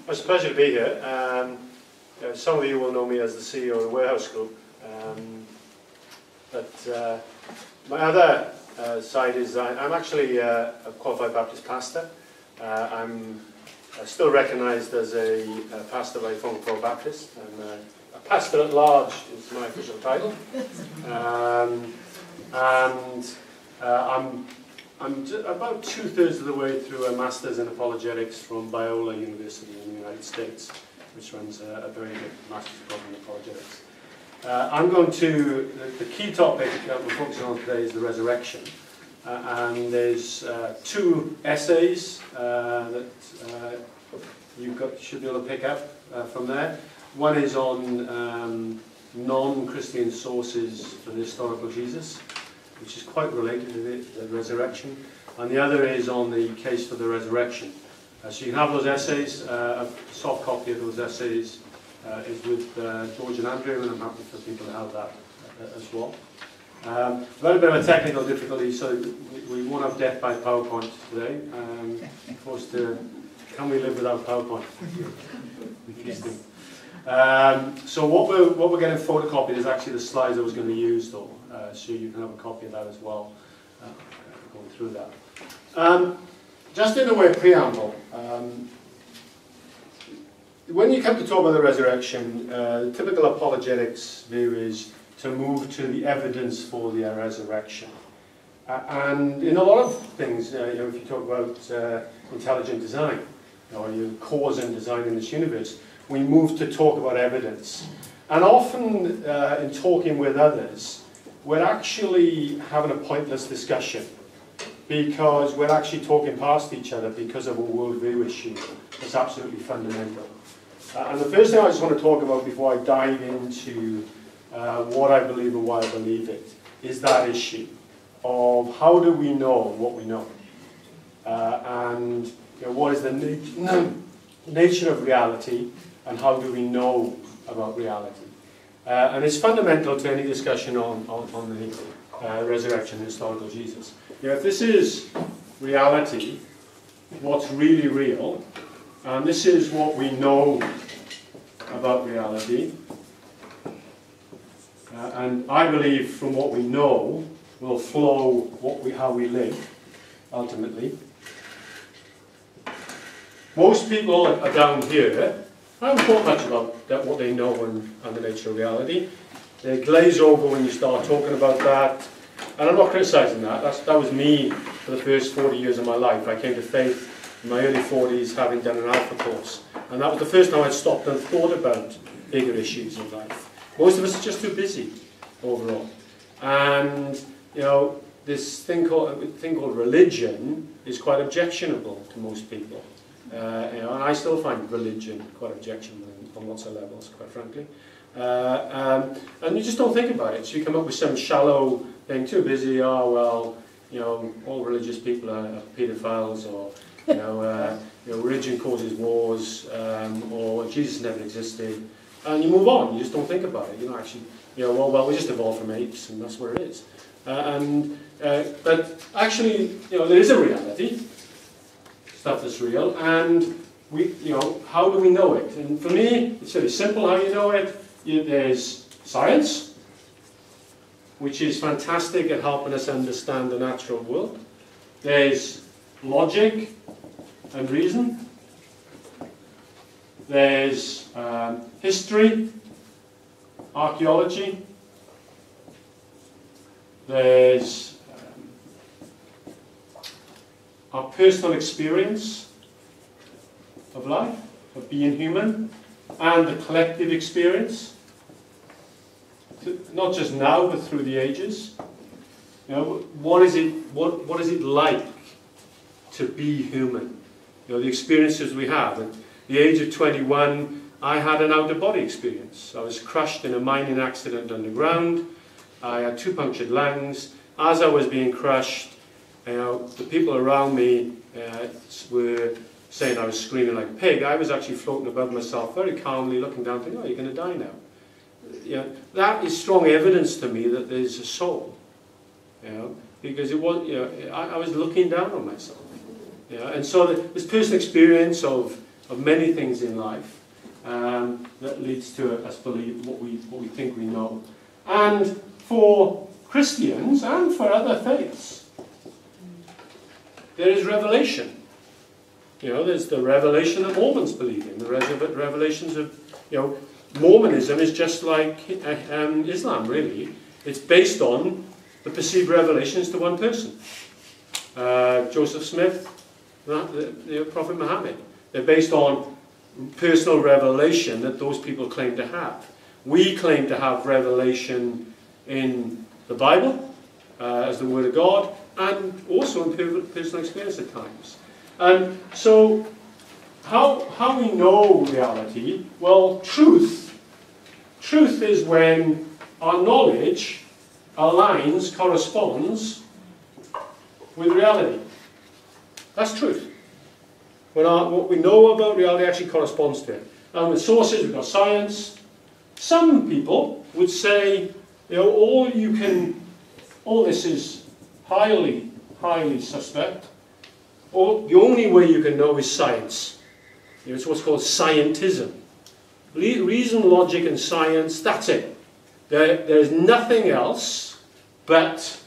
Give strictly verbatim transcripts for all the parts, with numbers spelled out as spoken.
It's a pleasure to be here. Um, uh, some of you will know me as the C E O of the Warehouse Group, um, but uh, my other uh, side is I, I'm actually uh, a qualified Baptist pastor. Uh, I'm uh, still recognised as a, a pastor by Windsor Park Baptist. I'm uh, a pastor at large is my official title, um, and uh, I'm I'm about two-thirds of the way through a Master's in Apologetics from Biola University in the United States, which runs a, a very good Master's program in Apologetics. Uh, I'm going to, the, the key topic that we're focusing on today is the resurrection. Uh, and there's uh, two essays uh, that uh, you got, should be able to pick up uh, from there. One is on um, non-Christian sources for the historical Jesus, which is quite related to the, the resurrection, and the other is on the case for the resurrection. Uh, so you can have those essays. Uh, a soft copy of those essays uh, is with uh, George and Andrew, and I'm happy for people to have that uh, as well. Um, a little bit of a technical difficulty, so we, we won't have death by PowerPoint today. Um, forced to, can we live without PowerPoint? Interesting. Um, so what we're, what we're getting photocopied is actually the slides I was going to use, though. Uh, so you can have a copy of that as well, uh, going through that. Um, just in a way preamble, um, when you come to talk about the resurrection, uh, the typical apologetics view is to move to the evidence for the resurrection. Uh, and in a lot of things, uh, you know, if you talk about uh, intelligent design, or your cause and design in this universe, we move to talk about evidence. And often uh, in talking with others, we're actually having a pointless discussion because we're actually talking past each other because of a worldview issue that's absolutely fundamental. Uh, and the first thing I just want to talk about before I dive into uh, what I believe and why I believe it is that issue of how do we know what we know? Uh, and you know, what is the nat nature of reality, and how do we know about reality? Uh, and it's fundamental to any discussion on, on, on the uh, resurrection and historical Jesus. You know, if this is reality, what's really real, and this is what we know about reality, uh, and I believe from what we know will flow what we, how we live, ultimately. Most people are down here. I haven't thought much about that, what they know and, and the nature of reality. They glaze over when you start talking about that. And I'm not criticising that. That's, that was me for the first forty years of my life. I came to faith in my early forties having done an Alpha course. And that was the first time I stopped and thought about bigger issues in life. Most of us are just too busy overall. And, you know, this thing called, thing called religion is quite objectionable to most people. Uh, you know, and I still find religion quite objectionable on lots of levels, quite frankly. Uh, um, and you just don't think about it. So you come up with some shallow thing, too busy, oh, well, you know, all religious people are, are paedophiles, or, you know, uh, you know, religion causes wars, um, or Jesus never existed. And you move on, you just don't think about it. You know, actually, you know, well, well, we just evolved from apes, and that's where it is. Uh, and, uh, but actually, you know, there is a reality. Stuff that's real, and we, you know, how do we know it? And for me, it's very simple how you know it. You, there's science, which is fantastic at helping us understand the natural world. There's logic and reason. There's um, history, archaeology. There's our personal experience of life, of being human, and the collective experience, not just now but through the ages. You know, what is it? What what is it like to be human? You know, the experiences we have. At the age of twenty-one, I had an out-of-body experience. I was crushed in a mining accident underground. I had two punctured lungs. As I was being crushed, you know, the people around me uh, were saying I was screaming like a pig. I was actually floating above myself, very calmly looking down, thinking, oh, you're going to die now. You know, that is strong evidence to me that there's a soul. You know, because it was, you know, I, I was looking down on myself. You know, and so the, this personal experience of of many things in life um, that leads to us believe what we, what we think we know. And for Christians and for other faiths, there is revelation. You know, there's the revelation that Mormons believe in, the revelations of, you know, Mormonism is just like um, Islam, really. It's based on the perceived revelations to one person. Uh, Joseph Smith, the, the Prophet Muhammad. They're based on personal revelation that those people claim to have. We claim to have revelation in the Bible, uh, as the Word of God, and also in personal experience at times. And so, how, how we know reality? Well, truth. Truth is when our knowledge aligns, corresponds with reality. That's truth. When our, what we know about reality actually corresponds to it. And with sources, we've got science. Some people would say, you know, all you can, all this is highly, highly suspect. Or the only way you can know is science. You know, it's what's called scientism. Reason, logic, and science, that's it. There, there's nothing else but,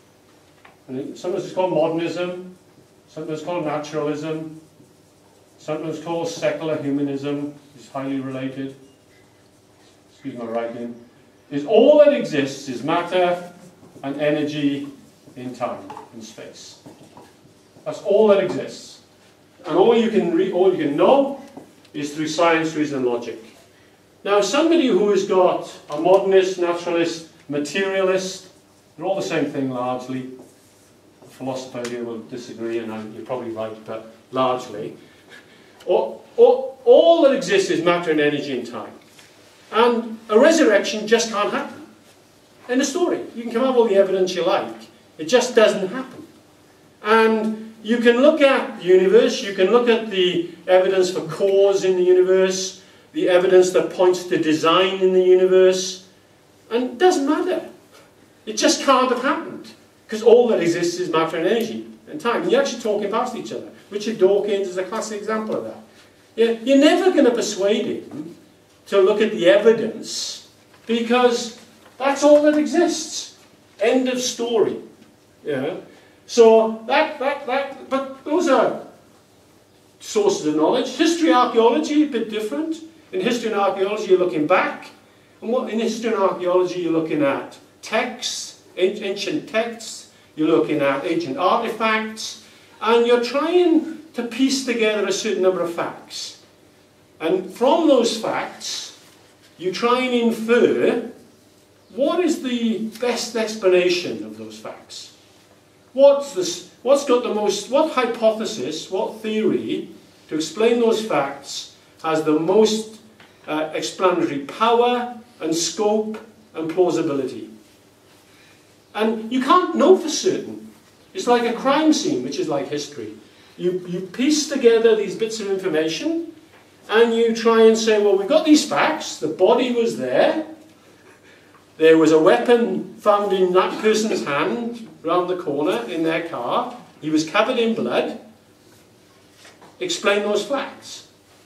and sometimes it's called modernism, sometimes it's called naturalism, sometimes it's called secular humanism, it's highly related. Excuse my writing. Is all that exists is matter and energy in time and space. That's all that exists. And all you can re all you can know is through science, reason, and logic. Now, somebody who has got a modernist, naturalist, materialist, they're all the same thing largely. A philosopher here will disagree, and I'm, you're probably right, but largely. All, all, all that exists is matter and energy and time. And a resurrection just can't happen. End of story. You can come up with all the evidence you like. It just doesn't happen. And you can look at the universe, you can look at the evidence for cause in the universe, the evidence that points to design in the universe, and it doesn't matter. It just can't have happened, because all that exists is matter and energy and time. And you're actually talking past each other. Richard Dawkins is a classic example of that. You're never going to persuade him to look at the evidence, because that's all that exists. End of story. Yeah. So that, that, that, but those are sources of knowledge. History, archaeology, a bit different. In history and archaeology, you're looking back. And what, in history and archaeology, you're looking at texts, ancient texts. You're looking at ancient artifacts. And you're trying to piece together a certain number of facts. And from those facts, you try and infer what is the best explanation of those facts. What's, this, what's got the most, what hypothesis, what theory to explain those facts has the most uh, explanatory power and scope and plausibility. And you can't know for certain. It's like a crime scene, which is like history. You, you piece together these bits of information and you try and say, well, we've got these facts, the body was there, there was a weapon found in that person's hand round the corner in their car, he was covered in blood. Explain those facts.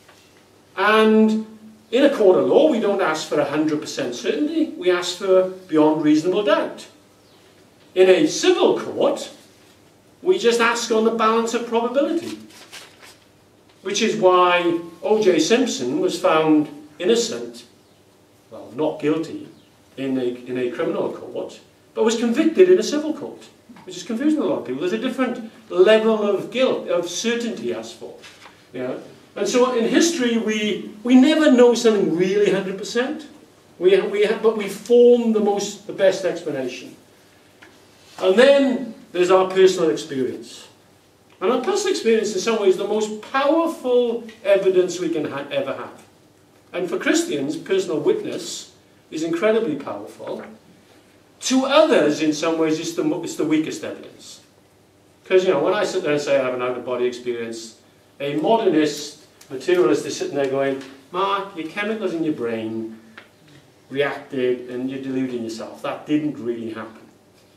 And in a court of law, we don't ask for one hundred percent certainty, we ask for beyond reasonable doubt. In a civil court, we just ask on the balance of probability. Which is why O J Simpson was found innocent, well, not guilty, in a, in a criminal court, but was convicted in a civil court, which is confusing a lot of people. There's a different level of guilt, of certainty asked for. Yeah? And so in history, we, we never know something really one hundred percent, we, we have, but we form the, most, the best explanation. And then there's our personal experience. And our personal experience, in some ways, is the most powerful evidence we can ha ever have. And for Christians, personal witness is incredibly powerful. To others, in some ways, it's the, it's the weakest evidence. Because, you know, when I sit there and say I have an out-of-body experience, a modernist, materialist is sitting there going, Mark, your chemicals in your brain reacted and you're deluding yourself. That didn't really happen.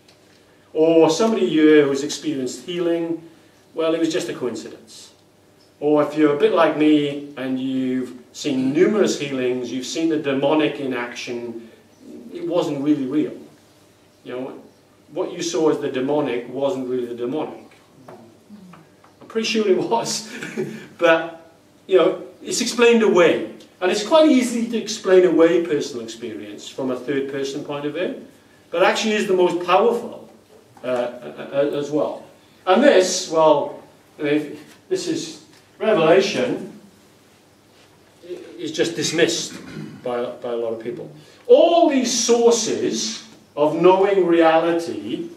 Or somebody here who's experienced healing, well, it was just a coincidence. Or if you're a bit like me and you've seen numerous healings, you've seen the demonic in action, it wasn't really real. You know, what you saw as the demonic wasn't really the demonic. I'm pretty sure it was, but you know, it's explained away. And it's quite easy to explain away personal experience from a third person point of view, but actually is the most powerful uh, as well. And this, well, this is Revelation, is just dismissed by, by a lot of people. All these sources of knowing reality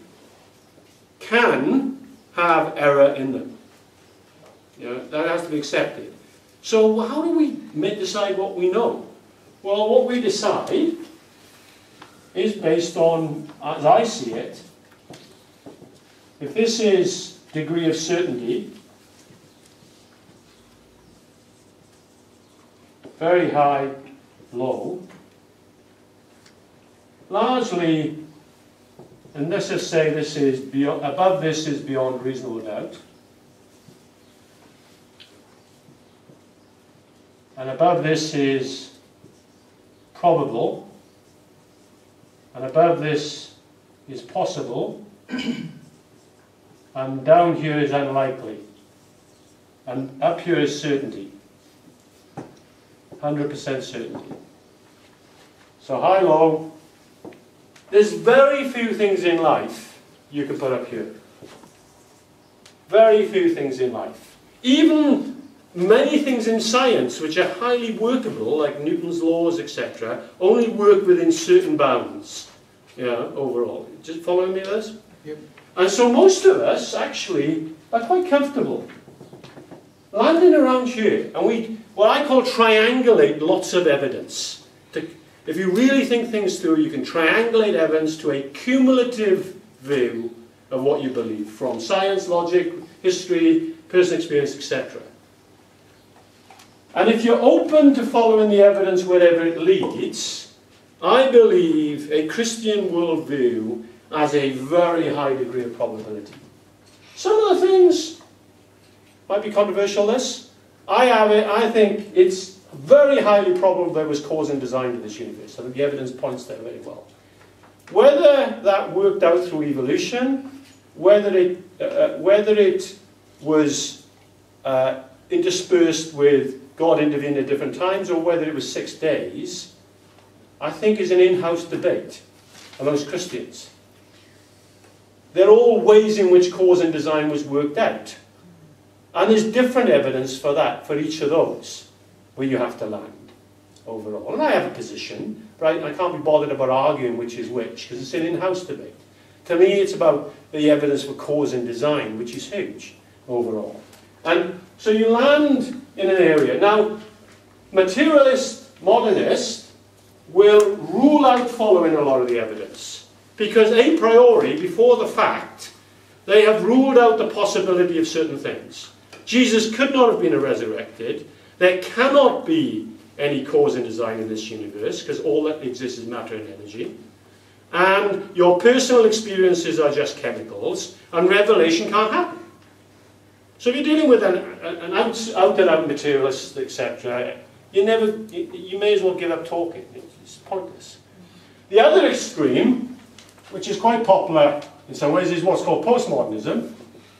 can have error in them. You know, that has to be accepted. So how do we decide what we know? Well, what we decide is based on, as I see it, if this is degree of certainty, very high, low, largely, and let's just say this is beyond, above this is beyond reasonable doubt, and above this is probable, and above this is possible, and down here is unlikely, and up here is certainty, one hundred percent certainty. So high, low. There's very few things in life you can put up here. Very few things in life. Even many things in science which are highly workable, like Newton's laws, et cetera, only work within certain bounds. Yeah, overall. Just following me, Liz? Yep. And so most of us actually are quite comfortable landing around here, and we, what I call triangulate lots of evidence. To, if you really think things through, you can triangulate evidence to a cumulative view of what you believe, from science, logic, history, personal experience, et cetera. And if you're open to following the evidence wherever it leads, I believe a Christian worldview has a very high degree of probability. Some of the things might be controversial, this. I have it, I think it's very highly probable there was cause and design to this universe. I think the evidence points there very well. Whether that worked out through evolution, whether it, uh, whether it was uh, interspersed with God intervened at different times, or whether it was six days, I think is an in-house debate amongst Christians. There are all ways in which cause and design was worked out. And there's different evidence for that, for each of those, where you have to land overall. And I have a position, right? I can't be bothered about arguing which is which, because it's an in-house debate. To me, it's about the evidence for cause and design, which is huge overall. And so you land in an area. Now, materialist, modernist will rule out following a lot of the evidence. Because a priori, before the fact, they have ruled out the possibility of certain things. Jesus could not have been resurrected. There cannot be any cause and design in this universe, because all that exists is matter and energy. And your personal experiences are just chemicals, and revelation can't happen. So if you're dealing with an, an out, out and out materialist, et cetera, you never, you, you may as well give up talking. It's pointless. The other extreme, which is quite popular in some ways, is what's called postmodernism.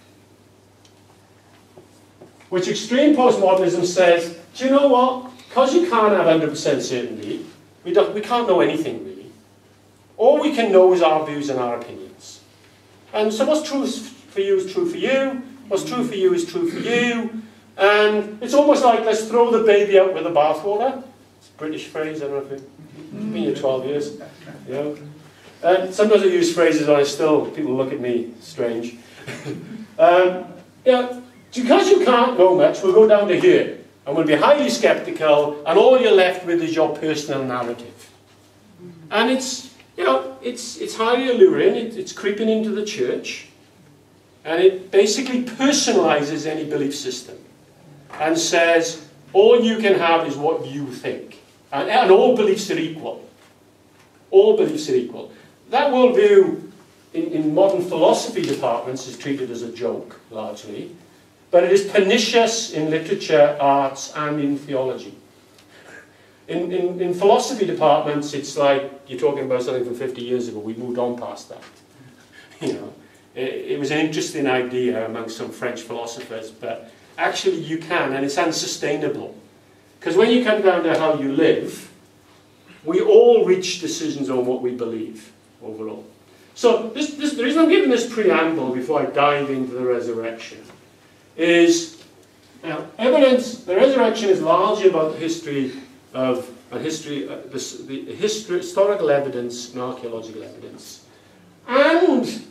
Which extreme postmodernism says, do you know what? Because you can't have one hundred percent certainty, we, don't, we can't know anything really. All we can know is our views and our opinions. And so what's true for you is true for you. What's true for you is true for you. And it's almost like, let's throw the baby out with the bathwater. It's a British phrase, I don't know if it's been here twelve years. You know? And sometimes I use phrases and I still, people look at me strange. um, you know, because you can't know much, we'll go down to here. And we'll be highly skeptical, and all you're left with is your personal narrative. And it's, you know, it's, it's highly alluring, it, it's creeping into the church. And it basically personalizes any belief system. And says, all you can have is what you think. And, and all beliefs are equal. All beliefs are equal. That worldview in, in modern philosophy departments is treated as a joke, largely. but it is pernicious in literature, arts, and in theology. In, in, in philosophy departments, it's like you're talking about something from fifty years ago. We moved on past that. You know, it, it was an interesting idea among some French philosophers, but actually you can, and it's unsustainable. Because when you come down to how you live, we all reach decisions on what we believe overall. So this, this, the reason I'm giving this preamble before I dive into the resurrection is, now, evidence, the resurrection is largely about the history of a history, uh, this, the history, historical evidence and archaeological evidence, and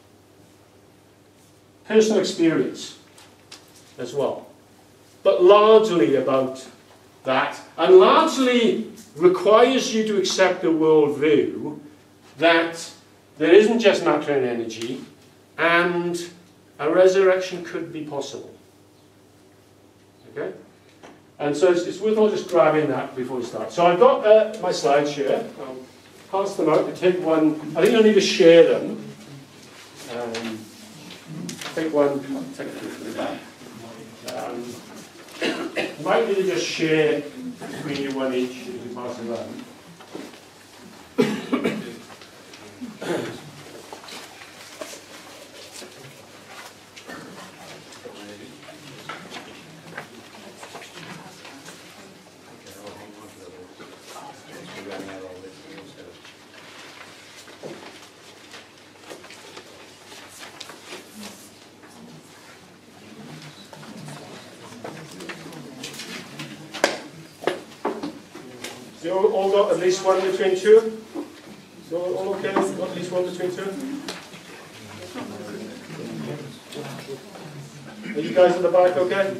personal experience as well, but largely about that, and largely requires you to accept a worldview that there isn't just matter and energy, and a resurrection could be possible. Okay? And so it's, it's worthwhile just grabbing that before we start. So I've got uh, my slides here. I'll pass them out. I take one. I think you'll need to share them. Um, take one. I'll take a few from the back. Um, you might need to just share between you one each as you pass it around. You all got at least one between two? So all okay? Got at least one between two? Are you guys at the back okay?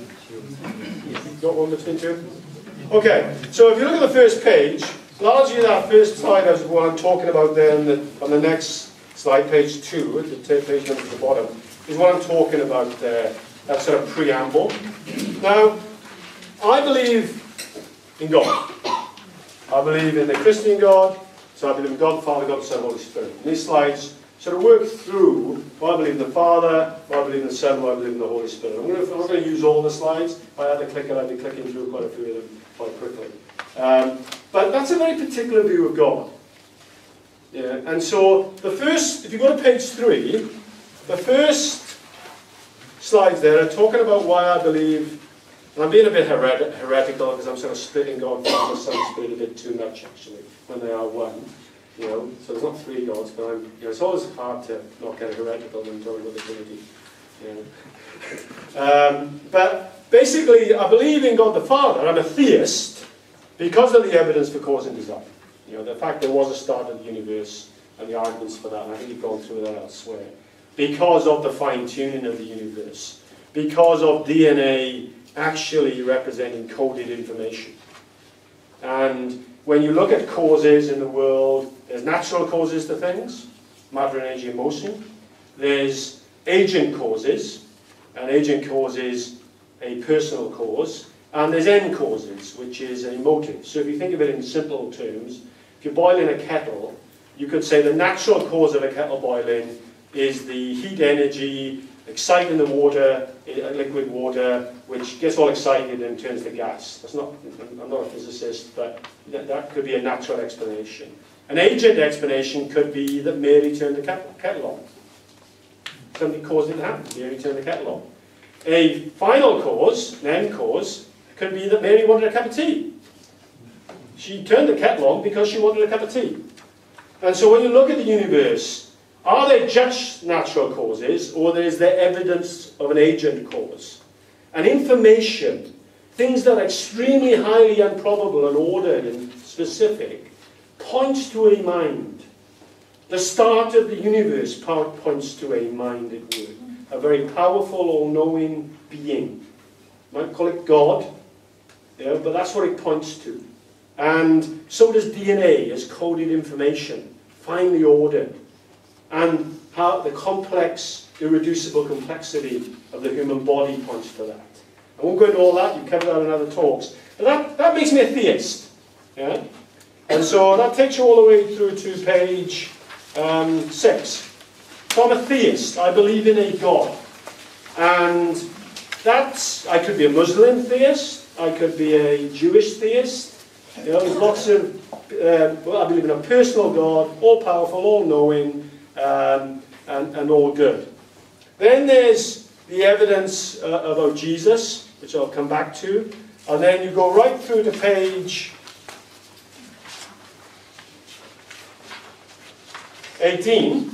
Got one between two? Okay, so if you look at the first page, largely that first slide is what I'm talking about there on the, on the next slide, page two, the page number at the bottom, is what I'm talking about there, that sort of preamble. Now, I believe in God. I believe in the Christian God, so I believe in God the Father, God the Son, Holy Spirit. And these slides sort of work through why I believe in the Father, why I believe in the Son, why I believe in the Holy Spirit. I'm, going to, I'm not going to use all the slides. If I had to click it, I'd be clicking through quite a few of them quite quickly. Um, but that's a very particular view of God. Yeah, and so the first, if you go to page three, the first slides there are talking about why I believe. And I'm being a bit heret heretical because I'm sort of splitting God, Father, Son, Spirit a bit too much actually, when they are one. You know, so there's not three gods, but I'm, you know, it's always hard to not get heretical when talking about the Trinity. You know. um, but basically, I believe in God the Father. I'm a theist because of the evidence for cause and design. You know, the fact there was a start of the universe and the arguments for that. And I think you've gone through that elsewhere. Because of the fine-tuning of the universe, because of D N A actually representing coded information. And when you look at causes in the world, there's natural causes to things, matter, energy, and motion. There's agent causes, and agent cause is a personal cause. And there's end causes, which is a motive. So if you think of it in simple terms, if you're boiling a kettle, you could say the natural cause of a kettle boiling is the heat energy exciting the water, liquid water, which gets all excited and turns to gas. That's not, I'm not a physicist, but that, that could be a natural explanation. An agent explanation could be that Mary turned the kettle on. Something caused it to happen. Mary turned the kettle on. A final cause, an end cause, could be that Mary wanted a cup of tea. She turned the kettle on because she wanted a cup of tea. And so when you look at the universe, are there just natural causes, or is there evidence of an agent cause? And information, things that are extremely highly improbable and ordered and specific, points to a mind. The start of the universe points to a mind at work. A very powerful, all-knowing being. You might call it God, you know, but that's what it points to. And so does D N A as coded information, finely ordered. And how the complex, irreducible complexity of the human body points to that. I won't go into all that, you've covered that in other talks. But that, that makes me a theist. Yeah? And so that takes you all the way through to page um, six. So I'm a theist. I believe in a God. And that's, I could be a Muslim theist, I could be a Jewish theist. You know, there's lots of, uh, well, I believe in a personal God, all-powerful, all-knowing, um, and, and all good. Then there's the evidence uh, about Jesus, which I'll come back to. And then you go right through to page eighteen.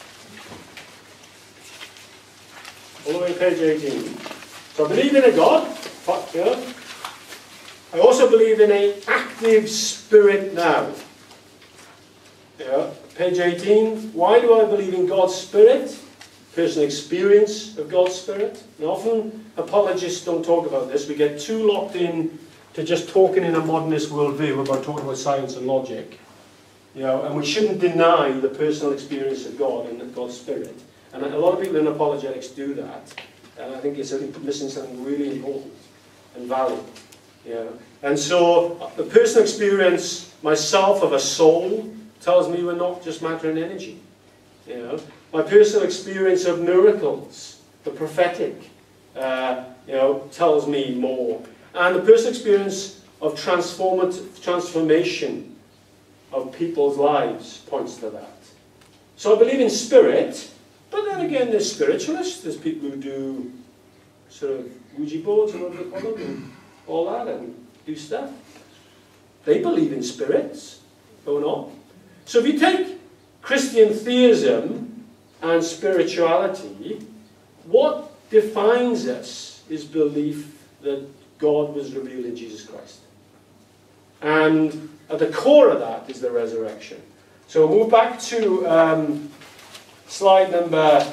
All the way to page eighteen. So I believe in a God. Yeah. I also believe in an active spirit now. Yeah. Page eighteen. Why do I believe in God's spirit? Personal experience of God's spirit. And often apologists don't talk about this. We get too locked in to just talking in a modernist worldview about talking about science and logic. You know, and we shouldn't deny the personal experience of God and God's spirit. And a lot of people in apologetics do that. And I think it's missing something really important and valuable. You know. And so the personal experience myself of a soul tells me we're not just matter and energy. You know. My personal experience of miracles, the prophetic, uh, you know, tells me more. And the personal experience of transformative transformation of people's lives points to that. So I believe in spirit, but then again there's spiritualists, there's people who do sort of Ouija boards and whatever they call them, and all that, and do stuff. They believe in spirits going on. So if you take Christian theism and spirituality, what defines us is belief that God was revealed in Jesus Christ. And at the core of that is the resurrection. So we'll move back to um, slide number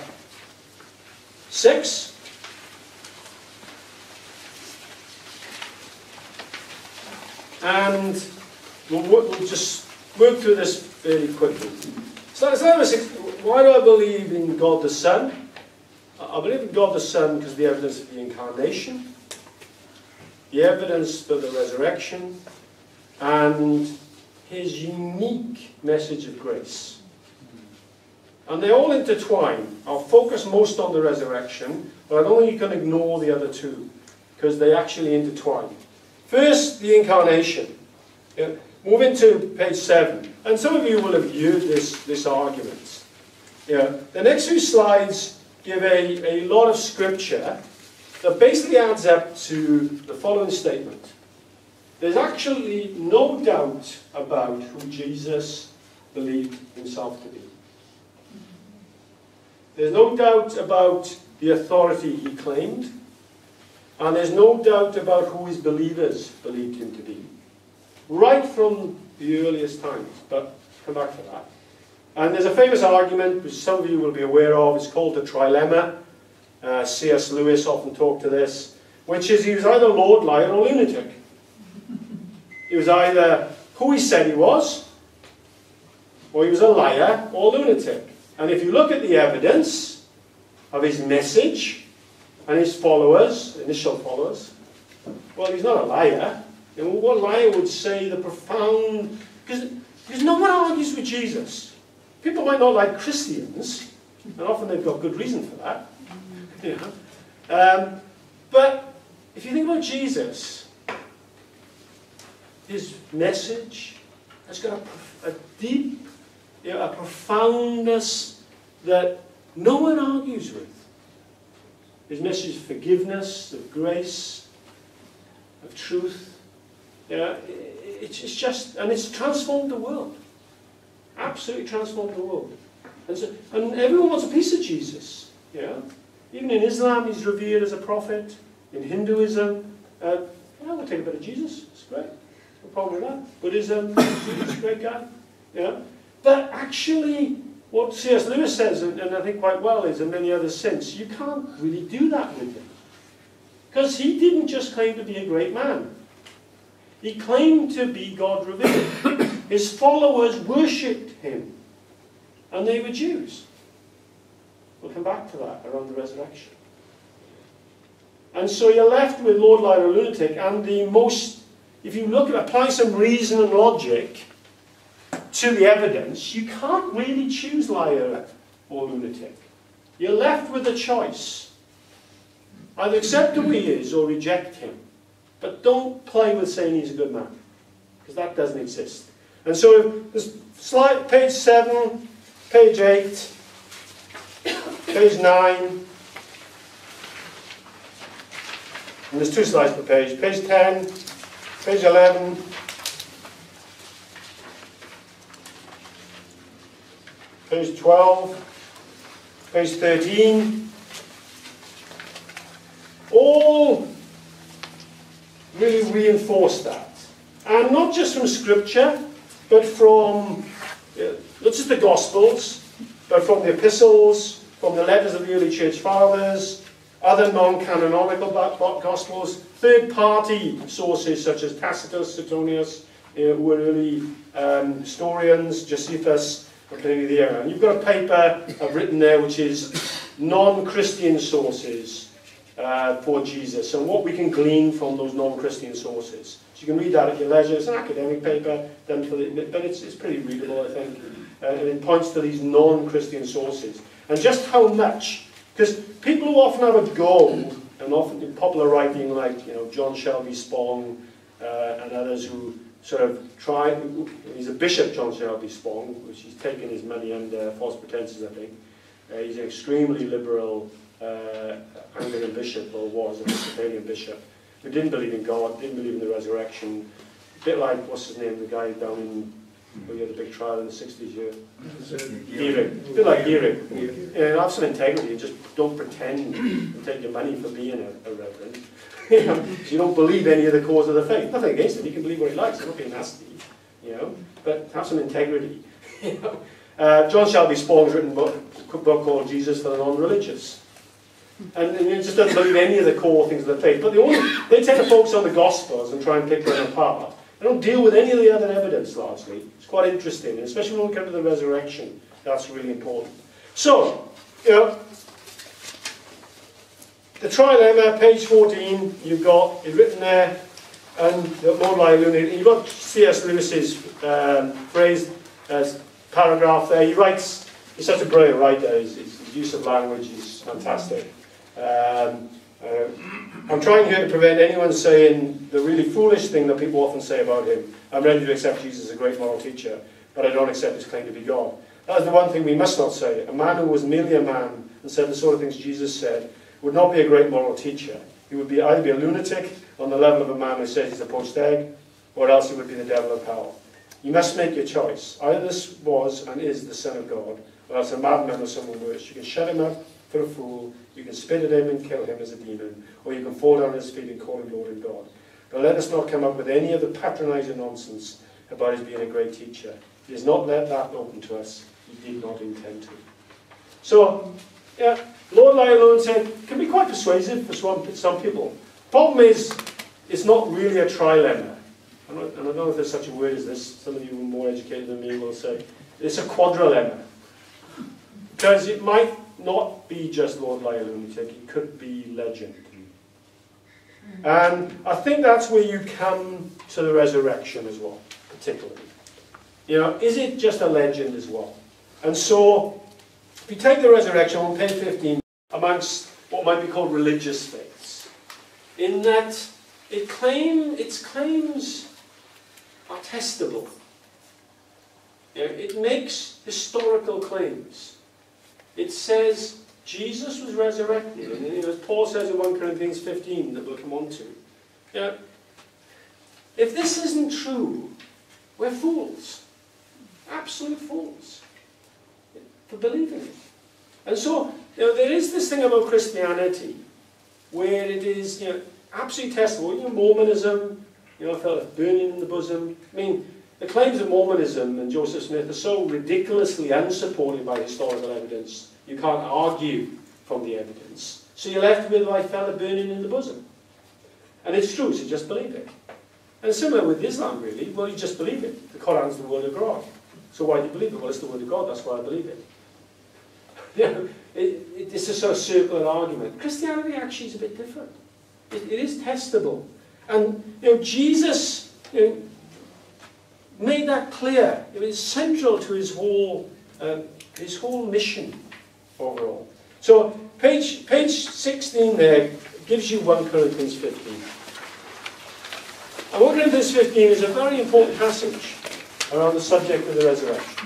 six. And we'll, we'll just work through this fairly quickly. So slide number six. Why do I believe in God the Son? I believe in God the Son because of the evidence of the incarnation, the evidence for the resurrection, and his unique message of grace. And they all intertwine. I'll focus most on the resurrection, but I don't think you can ignore the other two, because they actually intertwine. First, the incarnation. Yeah, move into page seven. And some of you will have viewed this, this argument. Yeah. The next few slides give a, a lot of scripture that basically adds up to the following statement. There's actually no doubt about who Jesus believed himself to be. There's no doubt about the authority he claimed, and there's no doubt about who his believers believed him to be. Right from the earliest times, but come back to that. And there's a famous argument, which some of you will be aware of, it's called the trilemma. Uh, C S Lewis often talked to this, which is he was either Lord, liar, or lunatic. He was either who he said he was, or he was a liar or lunatic. And if you look at the evidence of his message and his followers, initial followers, well, he's not a liar. And what liar would say the profound... Because, because no one argues with Jesus. People might not like Christians, and often they've got good reason for that. You know. um, but if you think about Jesus, his message has got a, a deep, you know, a profoundness that no one argues with. His message of forgiveness, of grace, of truth. Yeah, it's, it's just, and it's transformed the world. Absolutely transformed the world. And, so, and everyone wants a piece of Jesus. Yeah? Even in Islam, he's revered as a prophet. In Hinduism, uh, yeah, we'll take a bit of Jesus. It's great. No problem with that. Buddhism, he's a great guy. Yeah? But actually, what C S Lewis says, and, and I think quite well, is, and many others since, you can't really do that with him. Because he didn't just claim to be a great man. He claimed to be God revealed. His followers worshipped him. And they were Jews. We'll come back to that around the resurrection. And so you're left with Lord, liar, or lunatic, and the most, if you look at, apply some reason and logic to the evidence, you can't really choose liar or lunatic. You're left with a choice. Either accept who he is or reject him. But don't play with saying he's a good man, because that doesn't exist. And so, this slide, page seven, page eight, page nine, and there's two slides per page, page ten, page eleven, page twelve, page thirteen, all really reinforce that. And not just from Scripture, but from, uh, not just the Gospels, but from the epistles, from the letters of the early church fathers, other non-canonical Gospels, third-party sources such as Tacitus, Suetonius, uh, who were early um, historians, Josephus, or Pliny the Younger. And you've got a paper I've written there which is non-Christian sources uh, for Jesus, and what we can glean from those non-Christian sources. So you can read that at your leisure. It's an academic paper, done for the, but it's, it's pretty readable, I think. Uh, and it points to these non-Christian sources. And just how much, because people who often have a go, and often in popular writing like, you know, John Shelby Spong uh, and others who sort of try, he's a bishop, John Shelby Spong, which he's taken his money under false pretenses, I think. Uh, he's an extremely liberal uh, Anglican bishop, or was an Episcopalian bishop, who didn't believe in God, didn't believe in the resurrection. A bit like, what's his name, the guy down in, where you had the big trial in the sixties here? Gearing. A bit like Gearing. Yeah, have some integrity, just don't pretend and take your money for being a, a reverend. You know, so you don't believe any of the cause of the faith. Nothing against him, he can believe what he likes, I'm not being nasty, you know, but have some integrity. You know? uh, John Shelby Spong's written a book, a book called Jesus for the Non-Religious. And, and he just doesn't believe any of the core things of the faith. But they, only, they tend to focus on the Gospels and try and pick them apart. They don't deal with any of the other evidence, largely. It's quite interesting, especially when we come to the resurrection. That's really important. So, you know, the trilemma, page fourteen, you've got it written there, and the more like lunatic. You've got C S Lewis's um, phrase, uh, paragraph there. He writes, he's such a brilliant writer, his, his use of language is fantastic. Um, uh, I'm trying here to prevent anyone saying the really foolish thing that people often say about him. I'm ready to accept Jesus as a great moral teacher, but I don't accept his claim to be God. That is the one thing we must not say. A man who was merely a man and said the sort of things Jesus said would not be a great moral teacher. He would be either be a lunatic on the level of a man who says he's a poached egg, or else he would be the devil of hell. You must make your choice. Either this was and is the Son of God, or else a madman or someone worse. You can shut him up for a fool, you can spit at him and kill him as a demon, or you can fall down at his feet and call him Lord and God. But let us not come up with any of the patronizing nonsense about his being a great teacher. He has not let that open to us. He did not intend to. So, yeah, Lord Lyell said, can be quite persuasive for some, some people. Problem is, it's not really a trilemma. And I don't know if there's such a word as this. Some of you who are more educated than me will say. It's a quadrilemma. Because it might not be just Lord Lyell lunatic, it could be legend. And I think that's where you come to the resurrection as well, particularly. You know, is it just a legend as well? And so, if you take the resurrection on page fifteen, amongst what might be called religious faiths, in that it claim, its claims are testable. You know, it makes historical claims. It says Jesus was resurrected, and you know, as Paul says in First Corinthians fifteen, that we'll come on to. You know, if this isn't true, we're fools. Absolute fools. For believing it. And so, you know, there is this thing about Christianity, where it is, you know, absolutely testable. You know, Mormonism, you know, I felt burning in the bosom. I mean, the claims of Mormonism and Joseph Smith are so ridiculously unsupported by historical evidence, you can't argue from the evidence. So you're left with, I felt a burning in the bosom. And it's true, so just believe it. And similar with Islam, really. Well, you just believe it. The Quran's the word of God. So why do you believe it? Well, it's the word of God, that's why I believe it. You know, it, it, it's a sort of circular argument. Christianity actually is a bit different. It, it is testable. And, you know, Jesus, you know, made that clear. It was central to his whole, um, his whole mission overall. So, page, page sixteen there gives you First Corinthians fifteen. And First Corinthians fifteen is a very important passage around the subject of the resurrection.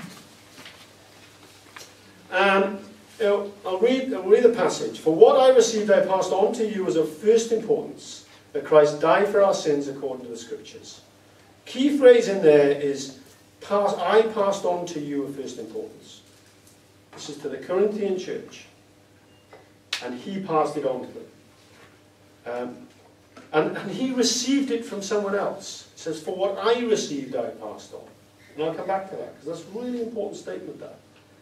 Um, you know, I'll read, I'll read the passage. For what I received I passed on to you as of first importance, that Christ died for our sins according to the Scriptures. Key phrase in there is, pass, I passed on to you of first importance. This is to the Corinthian church. And he passed it on to them. Um, and, and he received it from someone else. It says, for what I received I passed on. And I'll come back to that, because that's a really important statement there.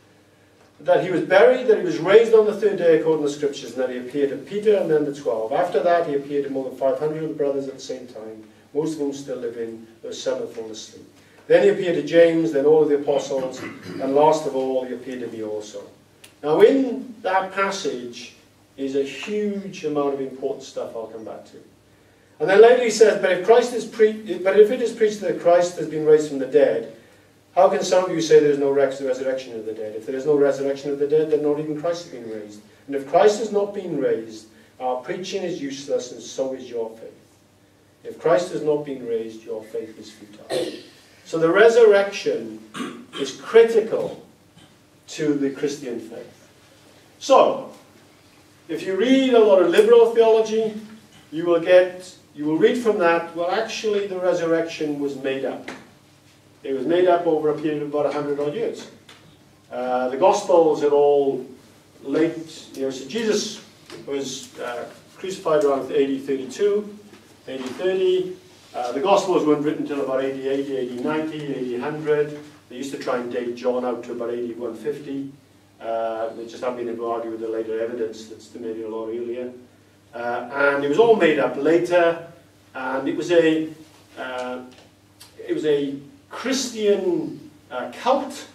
That he was buried, that he was raised on the third day according to the Scriptures, and that he appeared to Peter and then the twelve. After that, he appeared to more than five hundred of the brothers at the same time, most of whom still live in, though some have fallen asleep. Then he appeared to James, then all of the apostles, and last of all, he appeared to me also. Now, in that passage is a huge amount of important stuff I'll come back to. And then later he says, but if Christ is pre- but if it is preached that Christ has been raised from the dead, how can some of you say there is no resurrection of the dead? If there is no resurrection of the dead, then not even Christ has been raised. And if Christ has not been raised, our preaching is useless, and so is your faith. If Christ has not been raised, your faith is futile. So the resurrection is critical to the Christian faith. So, if you read a lot of liberal theology, you will get, you will read from that, well, actually the resurrection was made up. It was made up over a period of about a hundred odd years. Uh, the Gospels are all late, you know, so Jesus was uh, crucified around A D thirty-two, A D thirty. Uh, the Gospels weren't written until about A D eighty, A D ninety, A D one hundred. They used to try and date John out to about A D one fifty. Uh, they just haven't been able to argue with the later evidence that's made it a lot earlier. Uh, and it was all made up later, and it was a, uh, it was a Christian uh, cult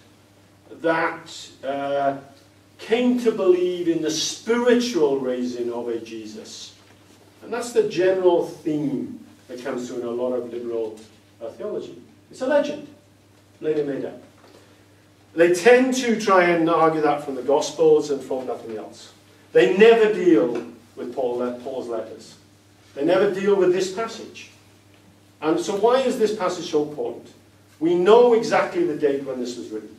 that uh, came to believe in the spiritual raising of a Jesus. And that's the general theme that comes through in a lot of liberal uh, theology. It's a legend, later made up. They tend to try and argue that from the Gospels and from nothing else. They never deal with Paul, Paul's letters. They never deal with this passage. And so why is this passage so important? We know exactly the date when this was written.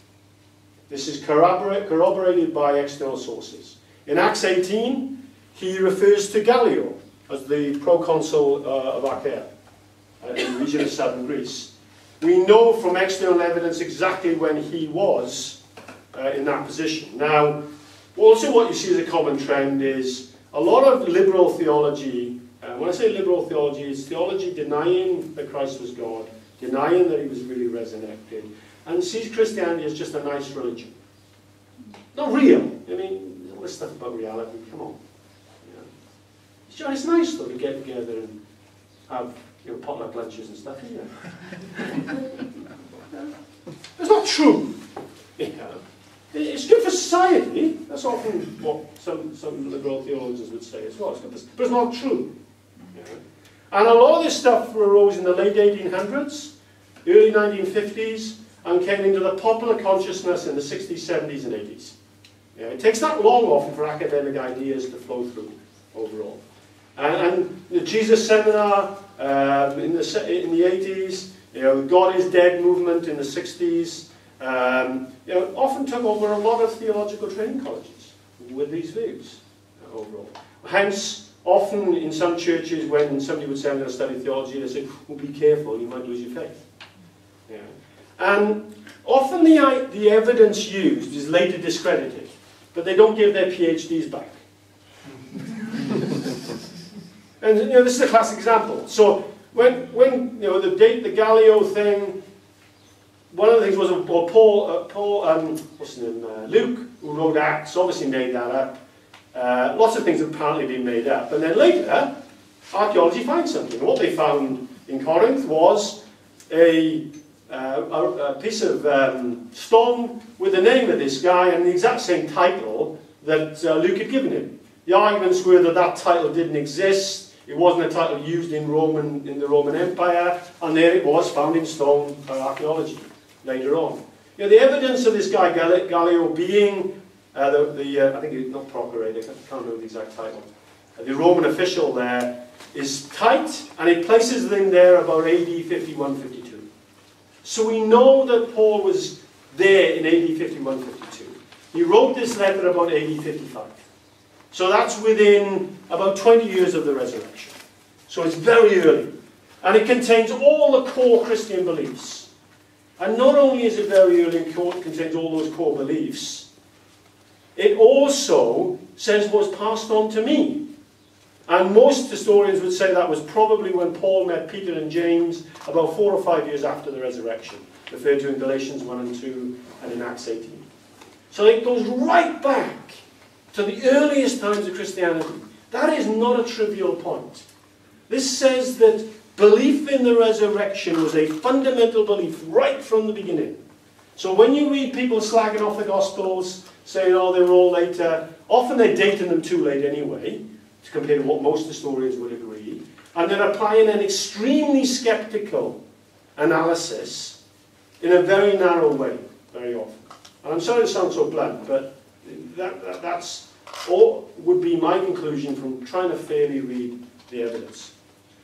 This is corroborate, corroborated by external sources. In Acts eighteen, he refers to Gallio as the proconsul uh, of Achaia, uh, in the region of southern Greece. We know from external evidence exactly when he was uh, in that position. Now, also what you see as a common trend is a lot of liberal theology, uh, when I say liberal theology, it's theology denying that Christ was God, denying that he was really resurrected, and sees Christianity as just a nice religion. Not real. I mean, all this stuff about reality, come on. You know. It's nice, though, to get together and have, you know, potluck lunches and stuff, isn't it? It's not true. You know. It's good for society. That's often what some, some liberal theologians would say as well. It's good for, but it's not true. You know. And a lot of this stuff arose in the late eighteen hundreds, early nineteen fifties, and came into the popular consciousness in the sixties, seventies, and eighties. You know, it takes that long often for academic ideas to flow through overall. And, and the Jesus Seminar um, in, the, in the eighties, you know, the God is Dead movement in the sixties, um, you know, often took over a lot of theological training colleges with these views uh, overall. Hence, often in some churches, when somebody would say, I'm going to study theology, they say, well, be careful, you might lose your faith. Yeah. And often the, the evidence used is later discredited, but they don't give their PhDs back. And you know, this is a classic example. So when, when you know, the date, the Gallio thing, one of the things was, well, Paul, uh, Paul um, what's his name, uh, Luke, who wrote Acts, obviously made that up. Uh, lots of things have apparently been made up. And then later, archaeology finds something. And what they found in Corinth was a, uh, a, a piece of um, stone with the name of this guy and the exact same title that uh, Luke had given him. The arguments were that that title didn't exist. It wasn't a title used in Roman in the Roman Empire, and there it was, found in stone by archaeology later on. You know, the evidence of this guy Gallio being uh, the, the uh, I think he's not procurator, I can't remember the exact title, the Roman official there, is tight, and it places them there about A D fifty-one fifty-two. So we know that Paul was there in A D fifty-one fifty-two. He wrote this letter about A D fifty-five. So that's within about twenty years of the resurrection. So it's very early. And it contains all the core Christian beliefs. And not only is it very early and contains all those core beliefs, it also says what's passed on to me. And most historians would say that was probably when Paul met Peter and James about four or five years after the resurrection, referred to in Galatians one and two and in Acts eighteen. So it goes right back to the earliest times of Christianity. That is not a trivial point. This says that belief in the resurrection was a fundamental belief right from the beginning. So when you read people slagging off the Gospels, saying, oh, they were all later, often they're dating them too late anyway, to compare to what most historians would agree, and then applying an extremely skeptical analysis in a very narrow way, very often. And I'm sorry to sound so blunt, but that, that, that's all would be my conclusion from trying to fairly read the evidence.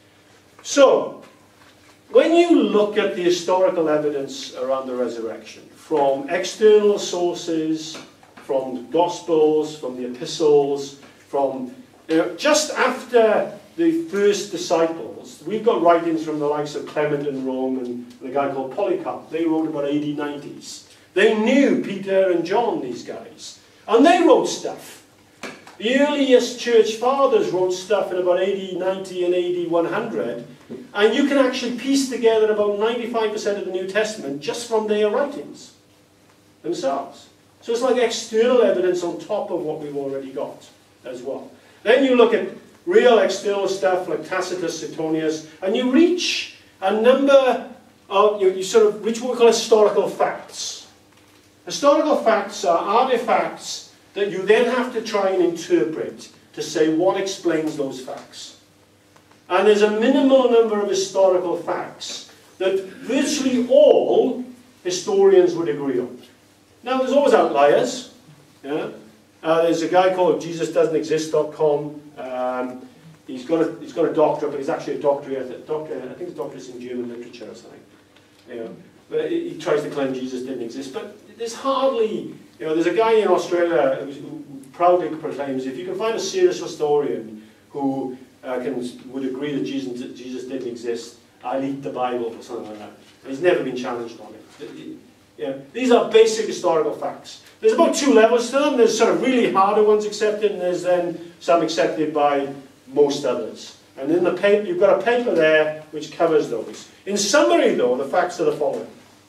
So, when you look at the historical evidence around the resurrection, from external sources, from the Gospels, from the epistles, from you know, just after the first disciples, we've got writings from the likes of Clement in Rome and the guy called Polycarp. They wrote about A D nineties. They knew Peter and John, these guys, and they wrote stuff. The earliest church fathers wrote stuff in about A D ninety and A D one hundred, and you can actually piece together about ninety-five percent of the New Testament just from their writings themselves. So it's like external evidence on top of what we've already got as well. Then you look at real external stuff like Tacitus, Suetonius, and you reach a number of, you, you sort of reach what we call historical facts. Historical facts are artifacts that you then have to try and interpret to say what explains those facts. And there's a minimal number of historical facts that virtually all historians would agree on. Now there's always outliers. Yeah? Uh, there's a guy called Jesus Doesn't Exist dot com. Um, he's, got a, he's got a doctorate, but he's actually a doctorate, a doctorate I think his doctorate's in German literature or something. You know, but he tries to claim Jesus didn't exist. But there's hardly, you know, there's a guy in Australia who, who proudly proclaims, if you can find a serious historian who uh, can, would agree that Jesus, Jesus didn't exist, I'll eat the Bible or something like that. And he's never been challenged on it. You know, these are basic historical facts. There's about two levels to them. There's sort of really harder ones accepted, and there's then some accepted by most others. And in the paper, you've got a paper there which covers those. In summary, though, the facts are the following.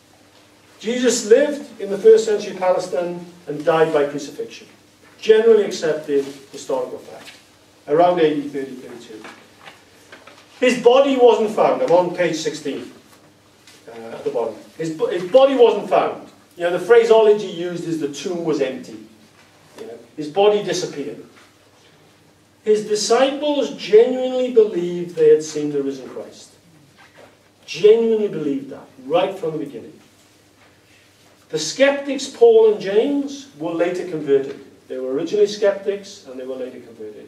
Jesus lived in the first century Palestine and died by crucifixion. Generally accepted historical fact. Around A D thirty thirty-two. His body wasn't found. I'm on page sixteen. Uh, at the bottom. His, his body wasn't found. You know, the phraseology used is the tomb was empty. You know, his body disappeared. His disciples genuinely believed they had seen the risen Christ. Genuinely believed that, right from the beginning. The skeptics, Paul and James, were later converted. They were originally skeptics, and they were later converted.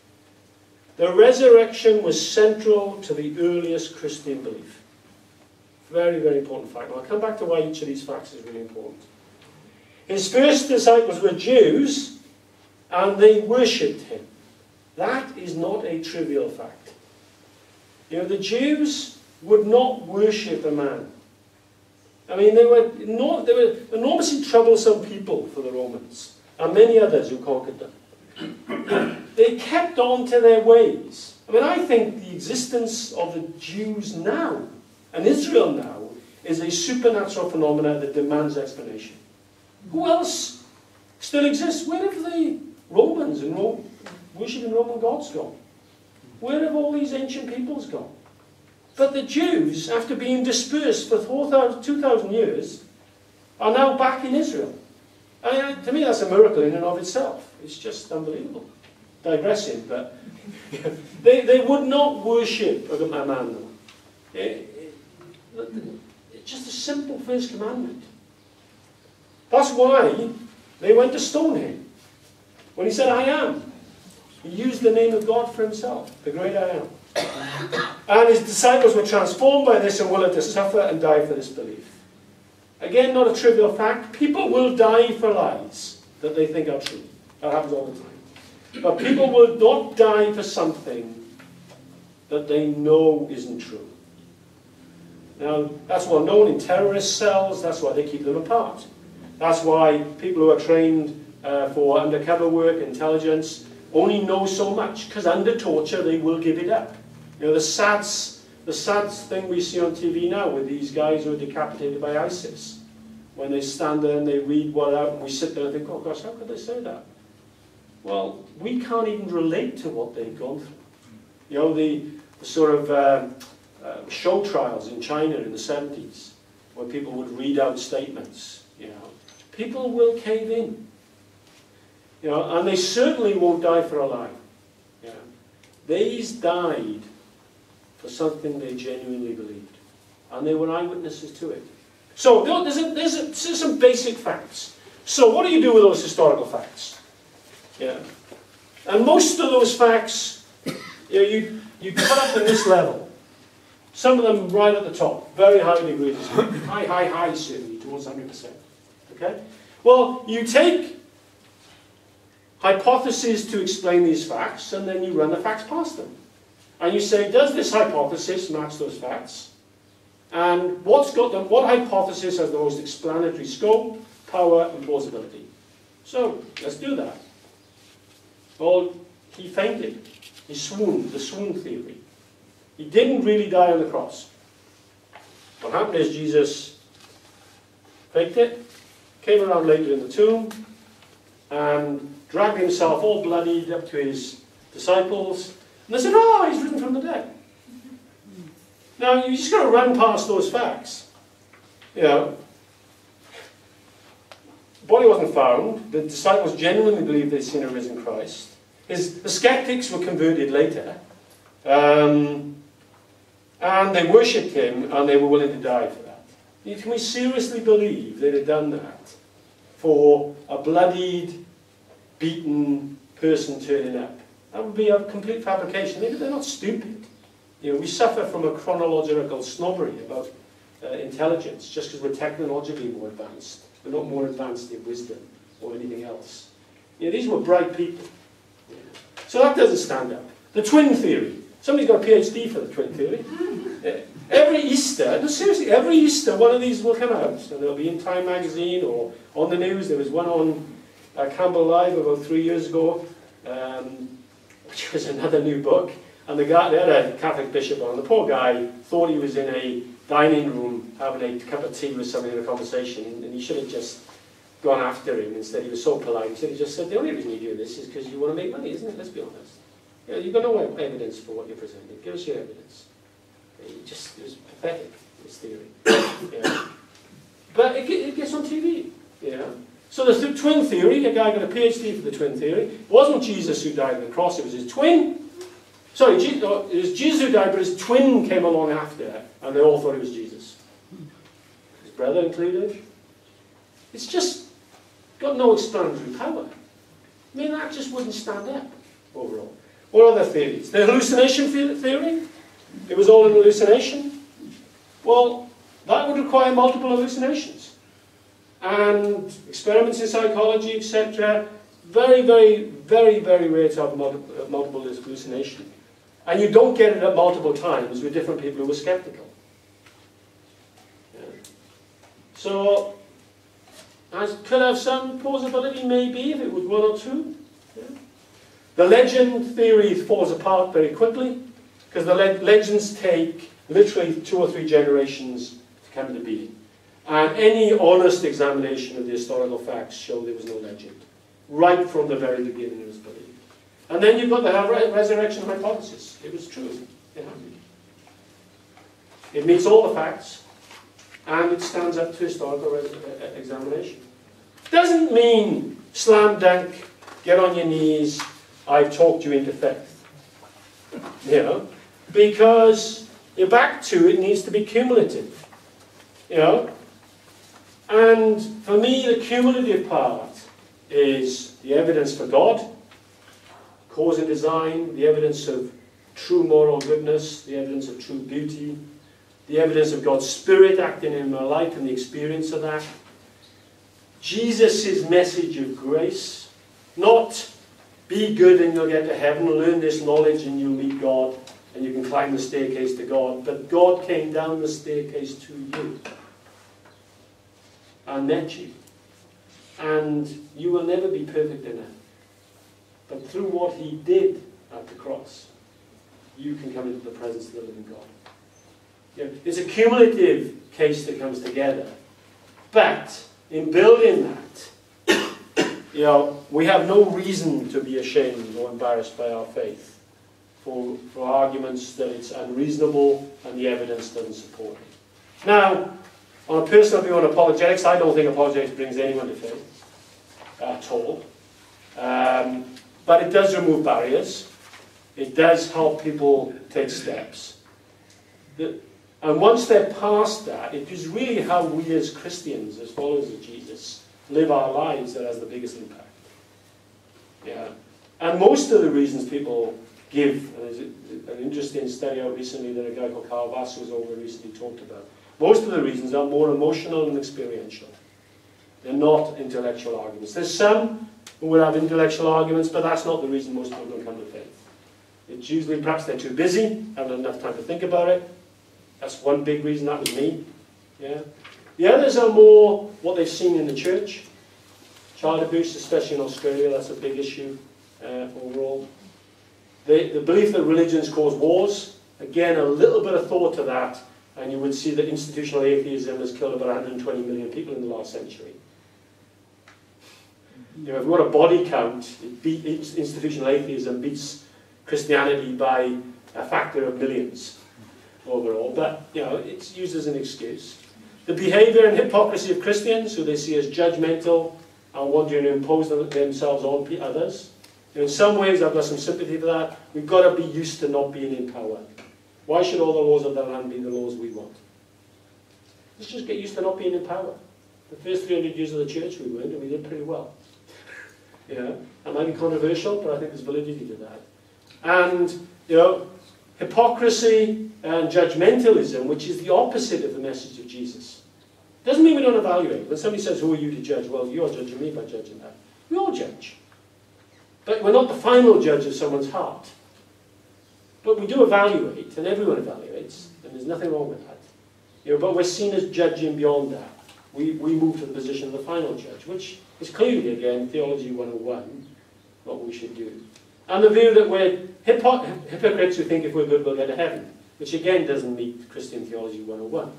The resurrection was central to the earliest Christian belief. Very, very important fact. And I'll come back to why each of these facts is really important. His first disciples were Jews, and they worshipped him. That is not a trivial fact. You know, the Jews would not worship a man. I mean, they were, not, they were enormously troublesome people for the Romans, and many others who conquered them. They kept on to their ways. I mean, I think the existence of the Jews now, and Israel now, is a supernatural phenomenon that demands explanation. Who else still exists? Where have the Romans and Rome, worshipping Roman gods gone? Where have all these ancient peoples gone? But the Jews, after being dispersed for two thousand years, are now back in Israel. I mean, to me, that's a miracle in and of itself. It's just unbelievable. Digressing, but they, they would not worship a man, though. It, it, it's just a simple first commandment. That's why they went to stone him. When he said, I am. He used the name of God for himself, the great I am. And his disciples were transformed by this and willing to suffer and die for this belief. Again, not a trivial fact. People will die for lies that they think are true. That happens all the time. But people will not die for something that they know isn't true. Now, that's well known in terrorist cells. That's why they keep them apart. That's why people who are trained uh, for undercover work, intelligence, only know so much, because under torture they will give it up. You know, the sad, the sad thing we see on T V now with these guys who are decapitated by ISIS, when they stand there and they read what out, and we sit there and think, oh gosh, how could they say that? Well, we can't even relate to what they've gone through. You know, the, the sort of um, uh, show trials in China in the seventies, where people would read out statements, you know, people will cave in. You know, and they certainly won't die for a lie. You know. These died for something they genuinely believed. And they were eyewitnesses to it. So there's, a, there's, a, there's some basic facts. So what do you do with those historical facts? Yeah. And most of those facts, you know, you, you cut up in this level. Some of them right at the top, very high degrees. High, high, high, certainly, towards one hundred percent. Okay? Well, you take hypotheses to explain these facts, and then you run the facts past them. And you say, does this hypothesis match those facts? And what's got the, what hypothesis has the most explanatory scope, power, and plausibility? So, let's do that. Well, he fainted. He swooned, the swoon theory. He didn't really die on the cross. What happened is Jesus faked it, came around later in the tomb, and dragged himself all bloodied up to his disciples. And they said, oh, he's risen from the dead. Now, you just got to run past those facts. You know, the body wasn't found. The disciples genuinely believed they'd seen a risen Christ. His, the skeptics were converted later. Um, and they worshipped him, and they were willing to die for that. Can we seriously believe they'd have done that for a bloodied, beaten person turning up? That would be a complete fabrication. Maybe they're not stupid. You know, we suffer from a chronological snobbery about uh, intelligence just because we're technologically more advanced. We're not more advanced in wisdom or anything else. You know, these were bright people. Yeah. So that doesn't stand up. The twin theory. Somebody's got a PhD for the twin theory. Uh, every Easter, no seriously, every Easter one of these will come out. And they'll be in Time magazine or on the news. There was one on uh, Campbell Live about three years ago, um, which was another new book. And the guy, they had a Catholic bishop on. The poor guy thought he was in a dining room having a cup of tea with somebody in a conversation, and he should have just gone after him. Instead, he was so polite. Instead, he just said, the only reason you do this is because you want to make money, isn't it? Let's be honest. You know, you've got no evidence for what you're presenting. Give us your evidence. It just, it was pathetic, this theory. Yeah. But it, it gets on T V. Yeah. So the th twin theory, a guy got a PhD for the twin theory. It wasn't Jesus who died on the cross, it was his twin. Sorry, it was Jesus who died, but his twin came along after, and they all thought it was Jesus. His brother included. It's just got no explanatory power. I mean, that just wouldn't stand up overall. What other theories? The hallucination theory? It was all an hallucination? Well, that would require multiple hallucinations. And experiments in psychology, et cetera. Very, very, very, very rare to have multiple, uh, multiple hallucination. And you don't get it at multiple times with different people who were skeptical. Yeah. So, I could have some plausibility, maybe, if it was one or two. Yeah. The legend theory falls apart very quickly, because the le legends take literally two or three generations to come to be. And any honest examination of the historical facts show there was no legend. Right from the very beginning it was believed. And then you've got the re resurrection hypothesis. It was true. It happened. It meets all the facts, and it stands up to historical examination. Doesn't mean slam dunk, get on your knees, I've talked you into faith. You know, because you're back to it needs to be cumulative. You know, and for me the cumulative part is the evidence for God, cause and design, the evidence of true moral goodness, the evidence of true beauty, the evidence of God's Spirit acting in my life and the experience of that. Jesus' message of grace, not be good and you'll get to heaven, learn this knowledge and you'll meet God and you can climb the staircase to God, but God came down the staircase to you and met you. And you will never be perfect enough. But through what he did at the cross, you can come into the presence of the living God. You know, it's a cumulative case that comes together. But in building that, you know, we have no reason to be ashamed or embarrassed by our faith for, for arguments that it's unreasonable and the evidence doesn't support it. Now, on a personal view on apologetics, I don't think apologetics brings anyone to faith at all. Um, but it does remove barriers. It does help people take steps. The, and once they're past that, it is really how we as Christians, as followers of Jesus, live our lives that has the biggest impact. Yeah. And most of the reasons people give, and there's an interesting study out recently that a guy called Carl Vass was over recently talked about, most of the reasons are more emotional and experiential. They're not intellectual arguments. There's some who will have intellectual arguments, but that's not the reason most people don't come to faith. It's usually perhaps they're too busy, haven't enough time to think about it. That's one big reason. That was me. Yeah. The others are more what they've seen in the church. Child abuse, especially in Australia, that's a big issue uh, overall. The, the belief that religions cause wars, again, a little bit of thought to that, and you would see that institutional atheism has killed about one hundred twenty million people in the last century. You know, if we want a body count, it beat, institutional atheism beats Christianity by a factor of millions overall. But, you know, it's used as an excuse. The behavior and hypocrisy of Christians, who they see as judgmental and wanting to impose themselves on others. You know, in some ways, I've got some sympathy for that. We've got to be used to not being in power. Why should all the laws of the land be the laws we want? Let's just get used to not being in power. The first three hundred years of the church we weren't, and we did pretty well. You know, that might be controversial, but I think there's validity to that. And, you know, hypocrisy and judgmentalism, which is the opposite of the message of Jesus. Doesn't mean we don't evaluate. When somebody says, who are you to judge? Well, you're judging me by judging that. We all judge. But we're not the final judge of someone's heart. But we do evaluate, and everyone evaluates, and there's nothing wrong with that. You know, but we're seen as judging beyond that. We, we move to the position of the final judge, which is clearly, again, Theology one oh one, what we should do. And the view that we're hypo hypocrites who think if we're good we'll get to heaven, which again doesn't meet Christian Theology one oh one.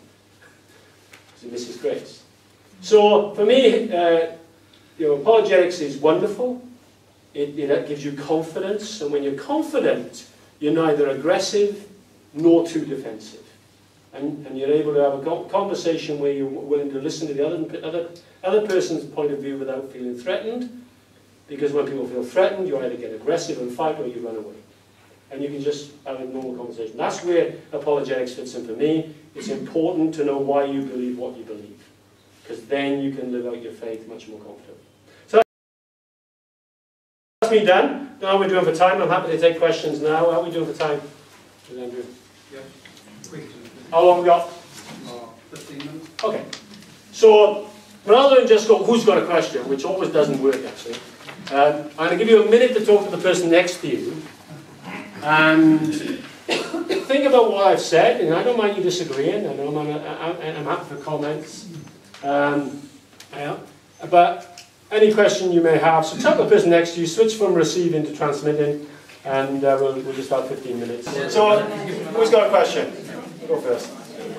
So this is grace. So for me, uh, you know, apologetics is wonderful. It, it gives you confidence, and when you're confident, you're neither aggressive nor too defensive. And, and you're able to have a conversation where you're willing to listen to the other, other, other person's point of view without feeling threatened. Because when people feel threatened, you either get aggressive and fight or you run away. And you can just have a normal conversation. That's where apologetics fits in for me. It's important to know why you believe what you believe. Because then you can live out your faith much more confidently. So that's me done. Now how are we doing for time? I'm happy to take questions now. How are we doing for time? Andrew? Yeah. Quick. How long have we got? Uh, fifteen minutes. Okay. So rather than just go, who's got a question, which always doesn't work actually, um, I'm going to give you a minute to talk to the person next to you and think about what I've said, and I don't mind you disagreeing. I know I'm, I'm, I'm happy for comments. Um, yeah. But any question you may have, so tell the person next to you, switch from receiving to transmitting, and uh, we'll, we'll just have fifteen minutes. So, who's got a question? Go first.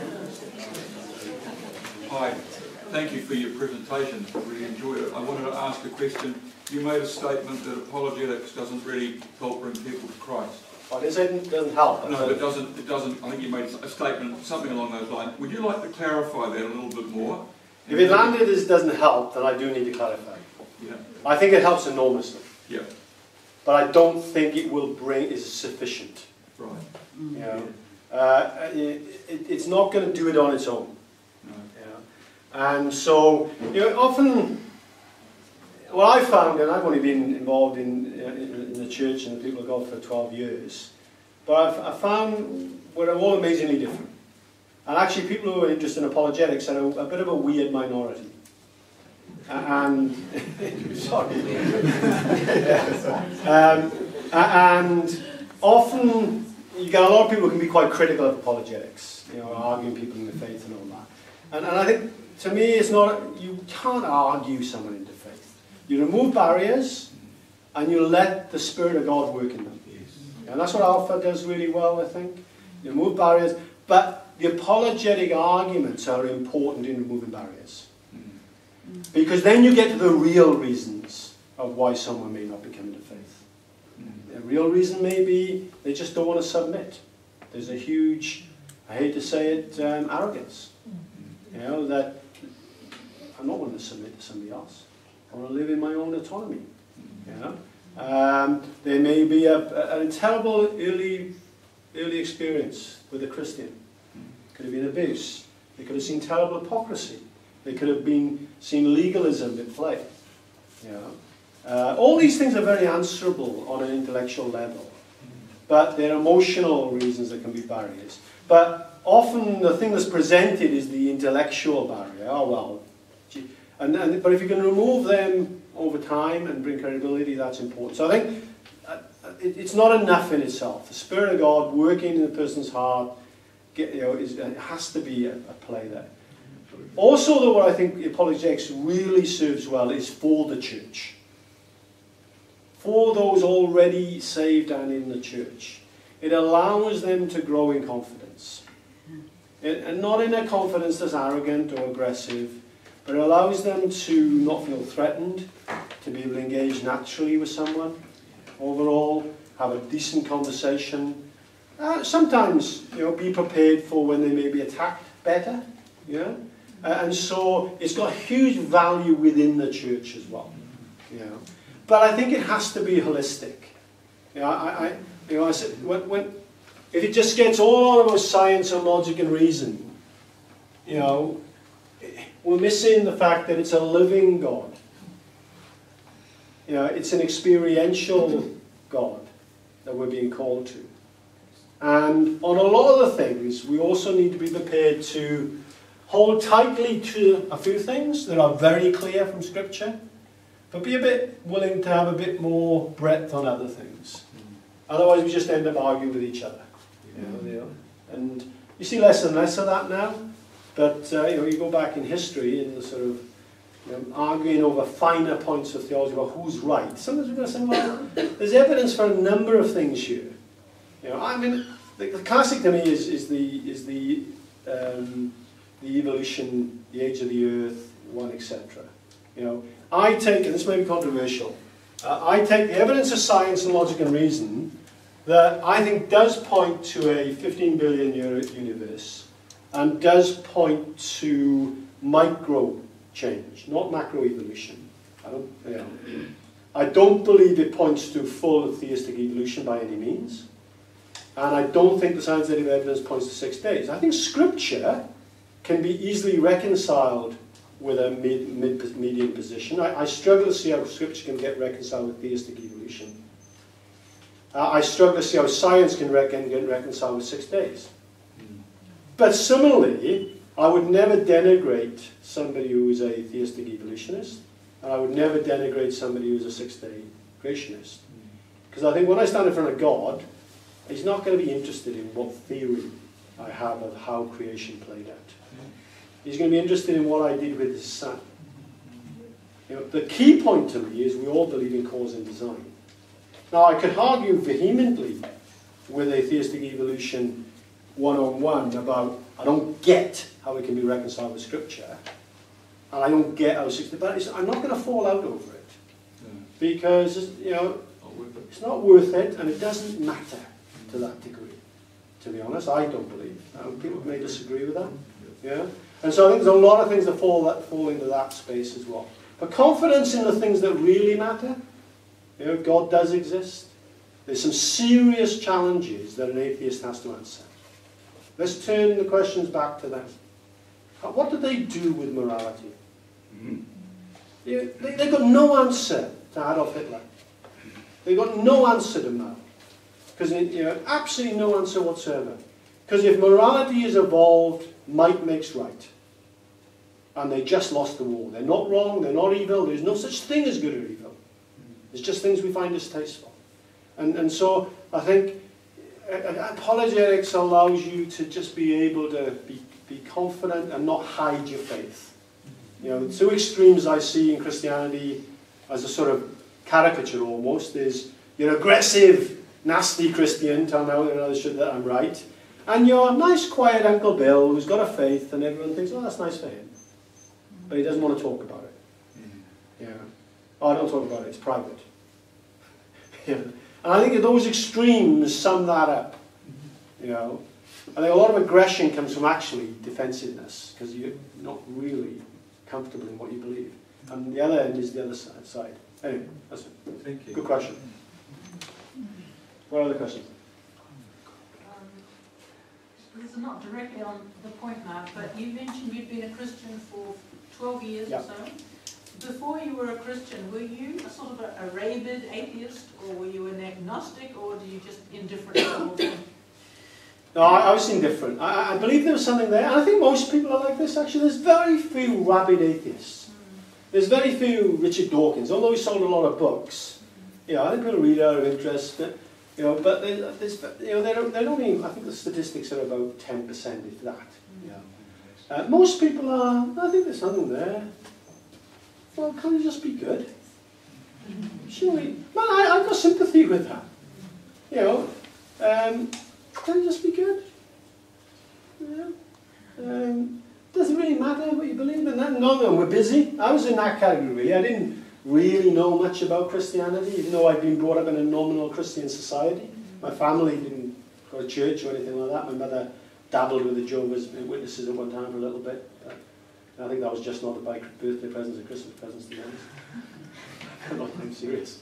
Hi, thank you for your presentation. I really enjoyed it. I wanted to ask a question. You made a statement that apologetics doesn't really help bring people to Christ. Well, it doesn't, doesn't help. No, it doesn't, it doesn't. I think you made a statement, something along those lines. Would you like to clarify that a little bit more? If it landed as doesn't help, then I do need to clarify. Yeah. I think it helps enormously. Yeah. But I don't think it will bring is sufficient. Right. You know? Uh, it, it, it's not going to do it on its own. No. Yeah. And so, you know, often, what I found, and I've only been involved in, in, in the church and the people of God for twelve years, but I've, I found we're all amazingly different. And actually people who are interested in apologetics are a, a bit of a weird minority. And, sorry. um, and often you get a lot of people who can be quite critical of apologetics, you know, arguing people in the faith and all that. And, and I think, to me, it's not, you can't argue someone into faith. You remove barriers, and you let the Spirit of God work in them. And that's what Alpha does really well, I think. You remove barriers, but the apologetic arguments are important in removing barriers. Because then you get to the real reasons of why someone may not be coming to faith. The real reason may be they just don't want to submit. There's a huge, I hate to say it, um, arrogance. You know, that I'm not willing to submit to somebody else. I want to live in my own autonomy. You know? Um, there may be a, a, a terrible early, early experience with a Christian. Could have been abuse. They could have seen terrible hypocrisy. They could have been seen legalism at play. You know? uh, all these things are very answerable on an intellectual level, but they're emotional reasons that can be barriers. But often the thing that's presented is the intellectual barrier. Oh well, gee. And, and but if you can remove them over time and bring credibility, that's important. So I think uh, it, it's not enough in itself. The Spirit of God working in the person's heart, get, you know, is, it has to be a, a play there. Also, though, what I think apologetics really serves well is for the church. For those already saved and in the church. It allows them to grow in confidence. It, and not in a confidence that's arrogant or aggressive, but it allows them to not feel threatened, to be able to engage naturally with someone, overall, have a decent conversation. Uh, sometimes, you know, be prepared for when they may be attacked better, you know. Uh, and so it's got huge value within the church as well, you know. But I think it has to be holistic. You know, I, I, you know, I said, when, when, if it just gets all about science and logic and reason, you know, we're missing the fact that it's a living God. You know, it's an experiential God that we're being called to. And on a lot of the things, we also need to be prepared to hold tightly to a few things that are very clear from Scripture, but be a bit willing to have a bit more breadth on other things. Otherwise, we just end up arguing with each other. You know, you know. And you see less and less of that now. But uh, you know, you go back in history and the sort of you know, arguing over finer points of theology about who's right. Sometimes we're going to say, well, there's evidence for a number of things here. You know, I mean, the, the classic to me is is the is the um, the evolution, the age of the earth, one, et cetera. You know, I take, and this may be controversial, uh, I take the evidence of science and logic and reason that I think does point to a fifteen billion year universe and does point to micro change, not macro evolution. I don't, you know, I don't believe it points to full theistic evolution by any means, and I don't think the scientific evidence points to six days. I think Scripture can be easily reconciled with a mid, mid median position. I, I struggle to see how Scripture can get reconciled with theistic evolution. Uh, I struggle to see how science can reckon, get reconciled with six days. Mm. But similarly, I would never denigrate somebody who is a theistic evolutionist, and I would never denigrate somebody who is a six-day creationist. Because mm. I think when I stand in front of God, He's not going to be interested in what theory I have of how creation played out. He's going to be interested in what I did with His Son. You know, the key point to me is we all believe in cause and design. Now, I could argue vehemently with a theistic evolution one-on-one about I don't get how it can be reconciled with Scripture, and I don't get how it's, but it's, I'm not going to fall out over it because you know it's not worth it, and it doesn't matter to that degree. To be honest, I don't believe. Now, people may disagree with that. Yeah. And so I think there's a lot of things that fall, that fall into that space as well. But confidence in the things that really matter, you know, God does exist. There's some serious challenges that an atheist has to answer. Let's turn the questions back to them. What do they do with morality? Mm-hmm. You, they, they've got no answer to Adolf Hitler. They've got no answer to Mao. Because, you know, absolutely no answer whatsoever. Because if morality is evolved, might makes right. And they just lost the war. They're not wrong, they're not evil, there's no such thing as good or evil. It's just things we find distasteful. And, and so, I think, apologetics allows you to just be able to be, be confident and not hide your faith. You know, the two extremes I see in Christianity as a sort of caricature almost is you're aggressive, nasty Christian, telling out and others should that I'm right, and you're a nice, quiet Uncle Bill who's got a faith and everyone thinks, oh, that's nice for him. But he doesn't want to talk about it. Yeah. Oh, don't talk about it, it's private. Yeah. And I think those extremes sum that up. You know, I think a lot of aggression comes from actually defensiveness, because you're not really comfortable in what you believe. And the other end is the other side. Anyway, that's it. Thank you. Good question. What other questions? Um, this is not directly on the point, Mark, but you mentioned you'd been a Christian for twelve years Yeah. or so. Before you were a Christian, were you a sort of a, a rabid atheist, or were you an agnostic, or do you just indifferent to the whole thing? No, I, I was indifferent. I, I believe there was something there. And I think most people are like this, actually. There's very few rabid atheists. Mm. There's very few Richard Dawkins, although he sold a lot of books. Mm. You know, I think people read out of interest. But, you know, but there's, you know, they're, they're only, I think the statistics are about ten percent, if that. Mm. Yeah. Uh, most people are, I think there's something there. Well, can't you just be good? Surely. Well, I, I've got sympathy with that. You know, um, can you just be good? Yeah. Um, doesn't really matter what you believe in. That. No, no, we're busy. I was in that category. I didn't really know much about Christianity, even though I'd been brought up in a nominal Christian society. My family didn't go to church or anything like that. My mother dabbled with the Jehovah's Witnesses at one time a little bit. But I think that was just not to buy birthday presents and Christmas presents, to be honest. I'm not being serious.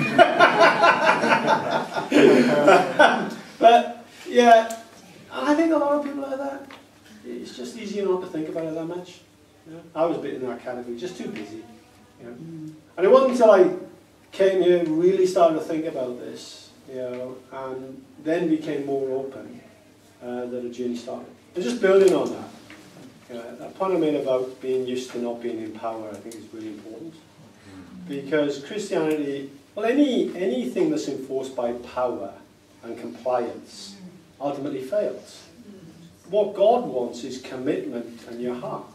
But, yeah, I think a lot of people like that. It's just easier not to think about it that much. You know? I was a bit in that category, just too busy. You know? And it wasn't until I came here and really started to think about this, you know, and then became more open uh, that a journey started. And just building on that. You know, that point I made about being used to not being in power, I think is really important. Because Christianity, well, any anything that's enforced by power and compliance ultimately fails. What God wants is commitment and your heart.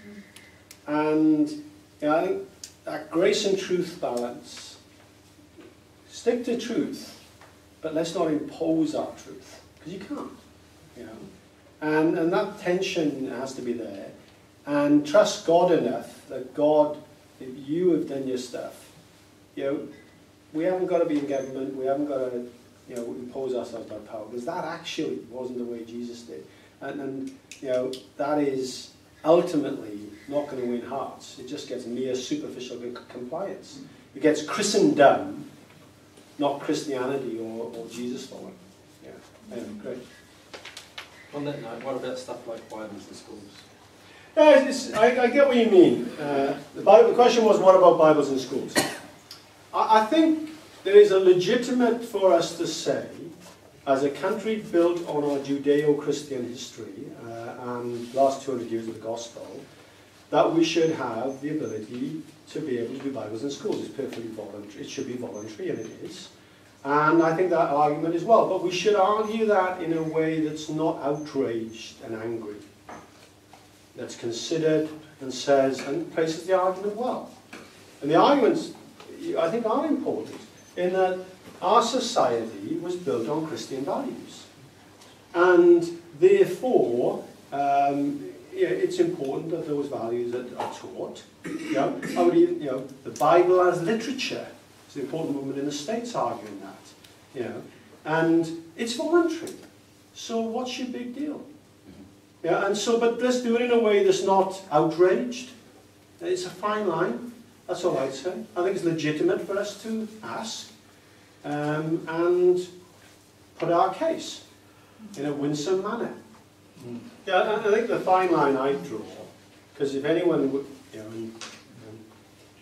And you know, I think that grace and truth balance, stick to truth, but let's not impose our truth, because you can't. You know? And, and that tension has to be there. And trust God enough that God, if you have done your stuff, you know, we haven't got to be in government, we haven't got to, you know, impose ourselves by power, because that actually wasn't the way Jesus did. And, and you know, that is ultimately not going to win hearts. It just gets mere superficial compliance. It gets Christendom, not Christianity or, or Jesus following. Yeah, anyway, great. On that note, what about stuff like Bibles in schools? Yeah, it's, I, I get what you mean. Uh, the, Bible, the question was, what about Bibles in schools? I, I think there is a legitimate for us to say, as a country built on our Judeo-Christian history uh, and last two hundred years of the gospel, that we should have the ability to be able to do Bibles in schools. It's perfectly voluntary. It should be voluntary, and it is. And I think that argument as well. But we should argue that in a way that's not outraged and angry. That's considered and says, and places the argument well. And the arguments, I think, are important in that our society was built on Christian values. And therefore, um, you know, it's important that those values are, are taught. You know, I would even, you know, the Bible as literature. It's an important movement in the States arguing that, you know, and it's voluntary. So what's your big deal? Yeah, and so, but let's do it in a way that's not outraged. It's a fine line. That's all I'd say. I think it's legitimate for us to ask um, and put our case in a winsome manner. Mm. Yeah, I think the fine line I draw, because if anyone, would, you know,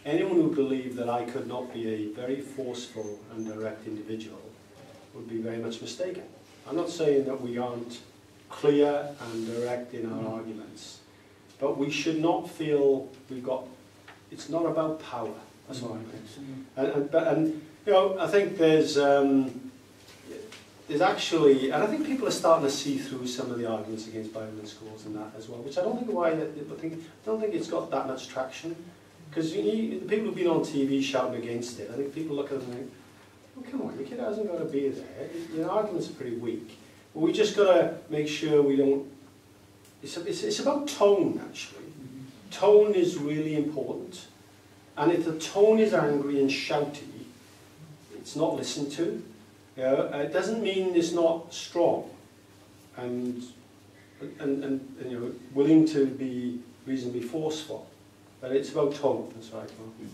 anyone who believed that I could not be a very forceful and direct individual would be very much mistaken. I'm not saying that we aren't clear and direct in our arguments, but we should not feel we've got, it's not about power, that's what I mean. And, and, but, and you know, I think there's, um, there's actually, and I think people are starting to see through some of the arguments against Bible in schools and that as well, which I don't think why, I think, I don't think it's got that much traction. Because you know, the people who've been on T V shouting against it, I think people look at them and think, oh, come on, your kid hasn't got to be there. Your arguments are pretty weak. But we just got to make sure we don't... It's, a, it's, it's about tone, actually. Mm-hmm. Tone is really important. And if the tone is angry and shouty, it's not listened to. You know, it doesn't mean it's not strong and, and, and, and you know, willing to be reasonably forceful. But it's about tone, that's right.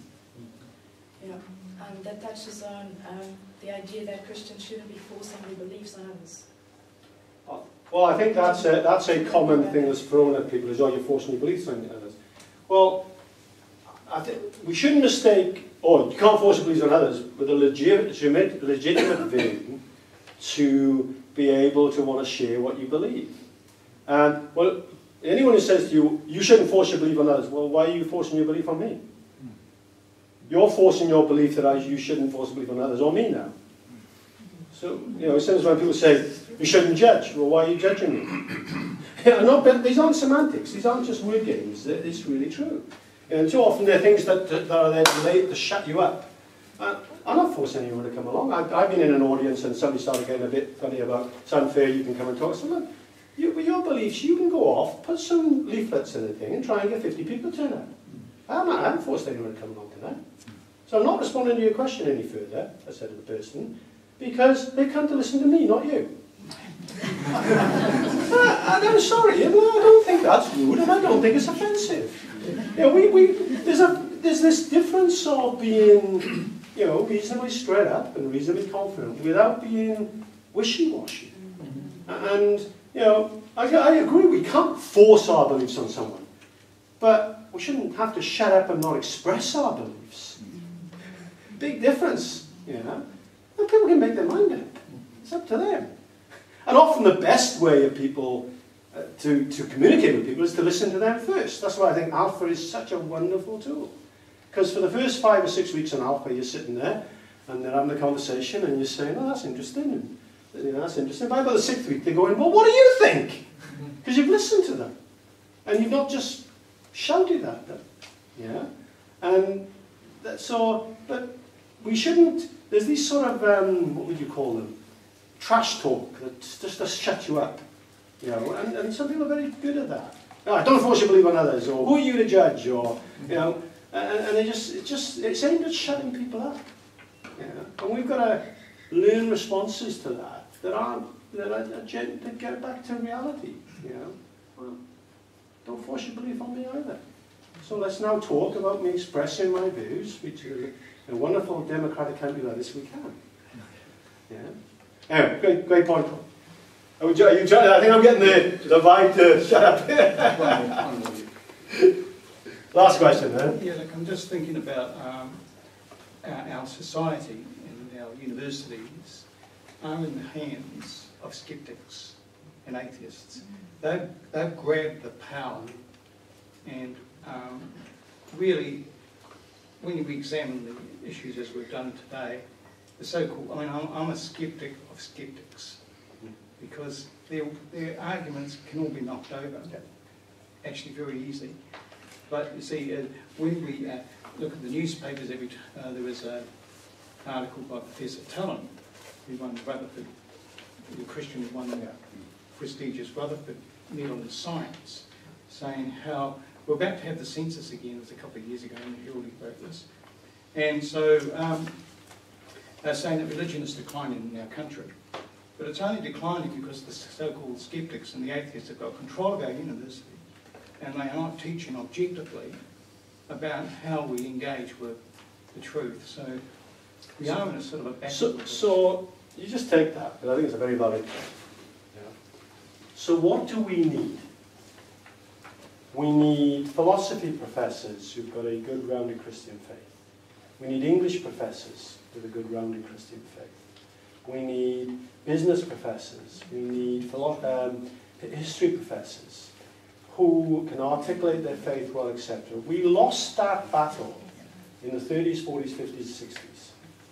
Yeah, um, that touches on um, the idea that Christians shouldn't be forcing their beliefs on others. Well, I think that's a, that's a common thing that's thrown at people, is, oh, you're forcing your beliefs on others. Well, I think we shouldn't mistake, oh, you can't force your beliefs on others, with a legitimate, legitimate view to be able to want to share what you believe. Um, well, anyone who says to you, you shouldn't force your belief on others, well, why are you forcing your belief on me? You're forcing your belief that I, you shouldn't force a belief on others, on me now. So, you know, sometimes when people say, you shouldn't judge, well, why are you judging me? Yeah, not, but these aren't semantics, these aren't just word games, it's really true. And too often they're things that, that are there to, lay, to shut you up. Uh, I'm not forcing anyone to come along. I, I've been in an audience and somebody started getting a bit funny about, it's unfair, you can come and talk. So look, you, with your beliefs, you can go off, put some leaflets in the thing and try and get fifty people to turn up. I'm not, I haven't forced anyone to come along tonight. So I'm not responding to your question any further, I said to the person, because they come to listen to me, not you. I, I'm sorry, I don't think that's rude and I don't think it's offensive. You know, we, we, there's, a, there's this difference of being, you know, reasonably straight up and reasonably confident without being wishy-washy. And, you know, I, I agree, we can't force our beliefs on someone, but we shouldn't have to shut up and not express our beliefs. Big difference, you know. And people can make their mind up. It's up to them. And often the best way of people uh, to, to communicate with people is to listen to them first. That's why I think Alpha is such a wonderful tool. Because for the first five or six weeks on Alpha, you're sitting there and they're having a conversation and you're saying, oh, that's interesting. And, you know, that's interesting. By about the sixth week, they're going, well, what do you think? Because you've listened to them. And you've not just shouted at them. Yeah? And that, so, but we shouldn't, there's these sort of, um, what would you call them? Trash talk, that's just to shut you up. You know, and, and some people are very good at that. No, don't force your belief on others, or who are you to judge, or, you know, and, and they just, it just, it's aimed at shutting people up. You know? And we've got to learn responses to that, that aren't, that are, that get back to reality, you know. Well, don't force your belief on me either. So let's now talk about me expressing my views, which is a, a wonderful democratic country like this we can. Yeah. Anyway, great, great point. Are, you, are you trying, I think I'm getting the, the vibe to shut up. Last question, then. Yeah, look, I'm just thinking about um, our, our society and our universities are in the hands of skeptics and atheists. They've, they've grabbed the power, and um, really, when you examine the issues as we've done today, the so-called, I mean, I'm, I'm a skeptic of skeptics, because their, their arguments can all be knocked over, actually very easily. But you see, uh, when we uh, look at the newspapers, every t uh, there was an article by Professor Tallon, who won Rutherford, the Christian who won the prestigious Rutherford Medal in Science, saying how we're about to have the census again. It was a couple of years ago, and he already wrote this. And so um, they're saying that religion is declining in our country. But it's only declining because the so-called skeptics and the atheists have got control of our university, and they are not teaching objectively about how we engage with the truth. So we are in a sort of a battle. So, so you just take that, because I think it's a very valid point. Yeah. So what do we need? We need philosophy professors who've got a good rounded Christian faith. We need English professors with a good rounded Christian faith. We need business professors. We need philo- um, history professors who can articulate their faith well, et cetera. We lost that battle in the thirties, forties, fifties, sixties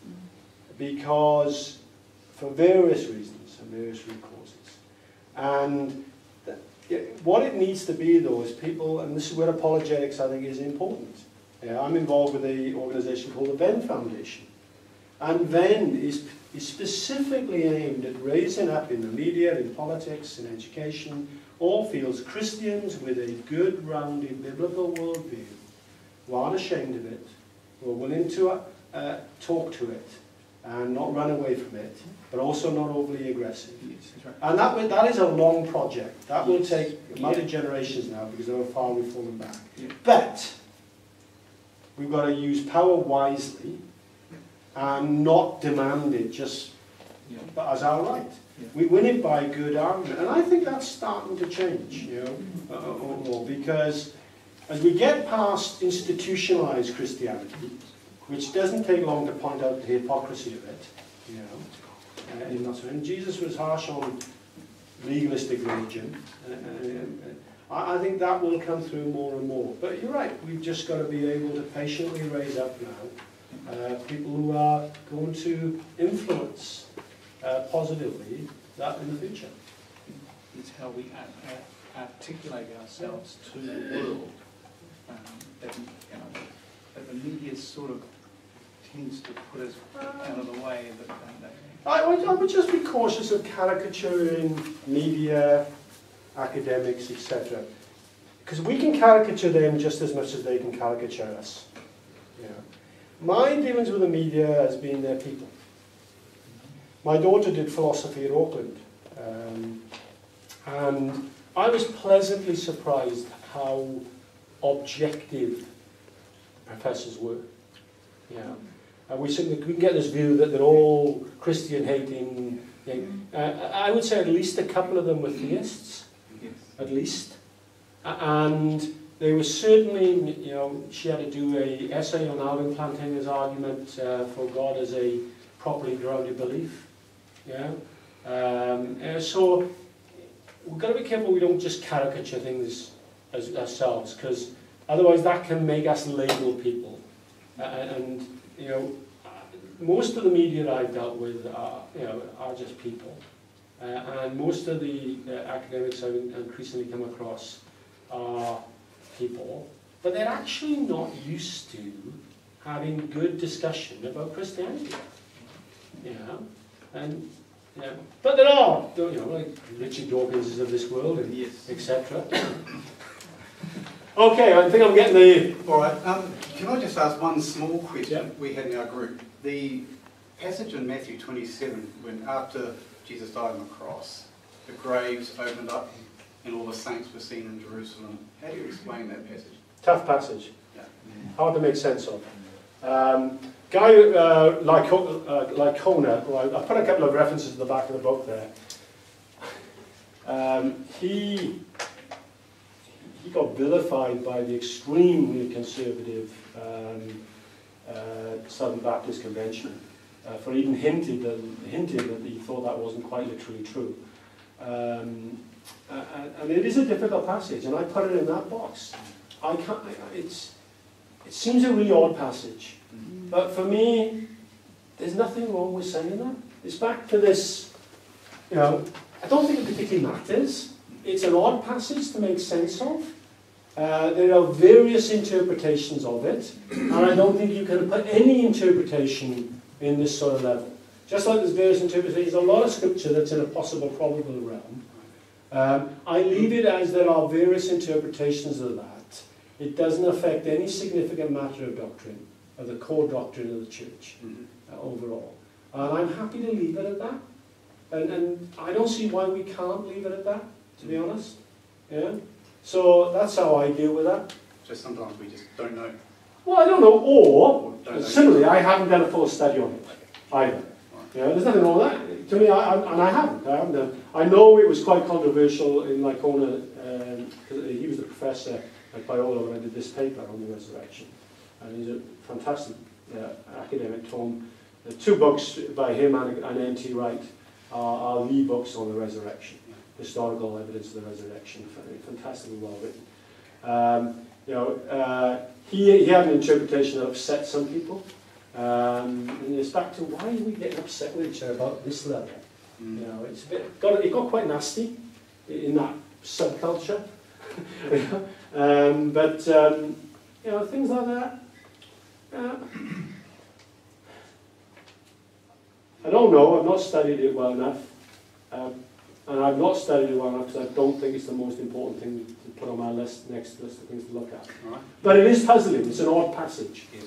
because for various reasons and various root causes. And what it needs to be, though, is people, and this is where apologetics, I think, is important. Yeah, I'm involved with an organisation called the Venn Foundation. And Venn is, is specifically aimed at raising up in the media, in politics, in education, all fields, Christians with a good, rounded, biblical worldview, who aren't ashamed of it, who are willing to uh, talk to it, and not run away from it, but also not overly aggressive. Yes, that's right. And that, that is a long project. That will Yes. take multi-generations now because of how far we've fallen back. Yeah. But we've got to use power wisely and not demand it just Yeah. as our right. Yeah. We win it by good argument. And I think that's starting to change, you know, uh, more, because as we get past institutionalized Christianity, which doesn't take long to point out the hypocrisy of it, you know, uh, in that way. And Jesus was harsh on legalistic religion. Uh, uh, I, I think that will come through more and more. But you're right, we've just got to be able to patiently raise up now uh, people who are going to influence uh, positively that in the future. It's how we art- art- articulate ourselves to the world. Um, that, you know, that the media sort of tends to put us out of the way of it, don't they? I would, I would just be cautious of caricaturing media, academics, et cetera. Because we can caricature them just as much as they can caricature us. Yeah. My dealings with the media has been their people. My daughter did philosophy at Auckland. Um, and I was pleasantly surprised how objective professors were. Yeah. And we, we can get this view that they're all Christian-hating. You know, uh, I would say at least a couple of them were theists. Yes. At least. And they were certainly, you know, she had to do an essay on Alvin Plantinga's argument uh, for God as a properly grounded belief. Yeah. Um, uh, so we've got to be careful we don't just caricature things as ourselves, because otherwise that can make us label people. Uh, and you know, most of the media I've dealt with are, you know, are just people, uh, and most of the uh, academics I've increasingly come across are people, but they're actually not used to having good discussion about Christianity. You know, and you know, but there are, you know, like Richard Dawkinses of this world, and Yes. et cetera. Okay, I think I'm getting the. All right. Um, can I just ask one small question Yep. we had in our group? The passage in Matthew twenty-seven, when after Jesus died on the cross, the graves opened up and all the saints were seen in Jerusalem. How do you explain that passage? Tough passage. Yeah. Hard to make sense of. Um, Guy uh, Lyco- uh, Lycona, well, I put a couple of references at the back of the book there. Um, he he got vilified by the extremely conservative um, uh, Southern Baptist Convention uh, for even hinted that, hinted that he thought that wasn't quite literally true. Um, uh, and it is a difficult passage, and I put it in that box. I can't. I, it's it seems a really odd passage. But for me, there's nothing wrong with saying that. It's back to this, you know, I don't think it particularly matters. It's an odd passage to make sense of. Uh, there are various interpretations of it, and I don't think you can put any interpretation in this sort of level. Just like there's various interpretations, a lot of scripture that's in a possible probable realm. Um, I leave it as there are various interpretations of that. It doesn't affect any significant matter of doctrine, of the core doctrine of the church Mm-hmm. uh, overall. And I'm happy to leave it at that. And, and I don't see why we can't leave it at that, to be honest. Yeah. So that's how I deal with that. Just sometimes we just don't know. Well, I don't know, or, Or don't know. similarly, I haven't done a full study on it either. You know, there's nothing wrong with that. To me, I, I, and I haven't. I haven't done. I know it was quite controversial in Lycona, um, because he was the professor like Biola, when I did this paper on the resurrection. And he's a fantastic uh, academic, Tom. The two books by him and, and N T Wright are, are the books on the resurrection, historical evidence of the resurrection, fantastically well written. Um, you know, uh, he, he had an interpretation that upset some people. Um, and it's back to, why are we getting upset with each other about this level? Mm. You know, it's a bit, got, it got quite nasty in that subculture. um, but, um, you know, things like that. Uh, I don't know, I've not studied it well enough. Um, and I've not studied it well enough because I don't think it's the most important thing to put on my list, next list of things to look at. Right. But it is puzzling, it's an odd passage. Yes.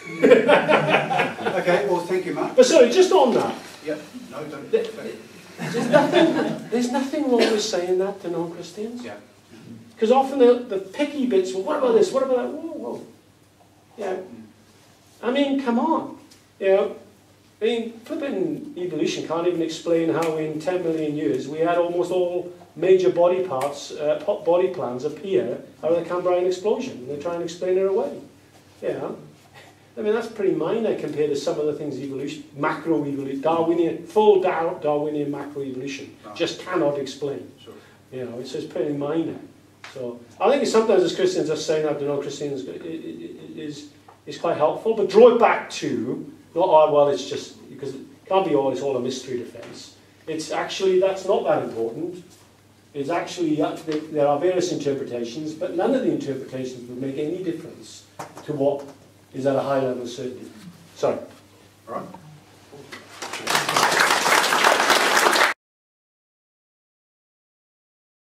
Okay, well, thank you, Mark. But sorry, just on that. Yep, no, don't. The, there's, nothing, there's nothing wrong with saying that to non-Christians. Yeah. Because often the, the picky bits, well, what about this, what about that? Whoa, whoa. Yeah. I mean, come on. You know, I mean, flipping evolution can't even explain how in ten million years we had almost all major body parts, uh, body plans appear out of the Cambrian explosion. And they try and explain it away. Yeah. I mean, that's pretty minor compared to some of the things evolution, macro evolution, Darwinian, full Dar Darwinian macro evolution just cannot explain. Sure. You know, it's just pretty minor. So I think sometimes as Christians, us saying that to non-Christians is is quite helpful. But draw it back to not, oh, well, it's just because it can't be all. It's all a mystery defence. It's actually that's not that important. It's actually there are various interpretations, but none of the interpretations would make any difference to what is at a high level of certainty. Sorry. All right.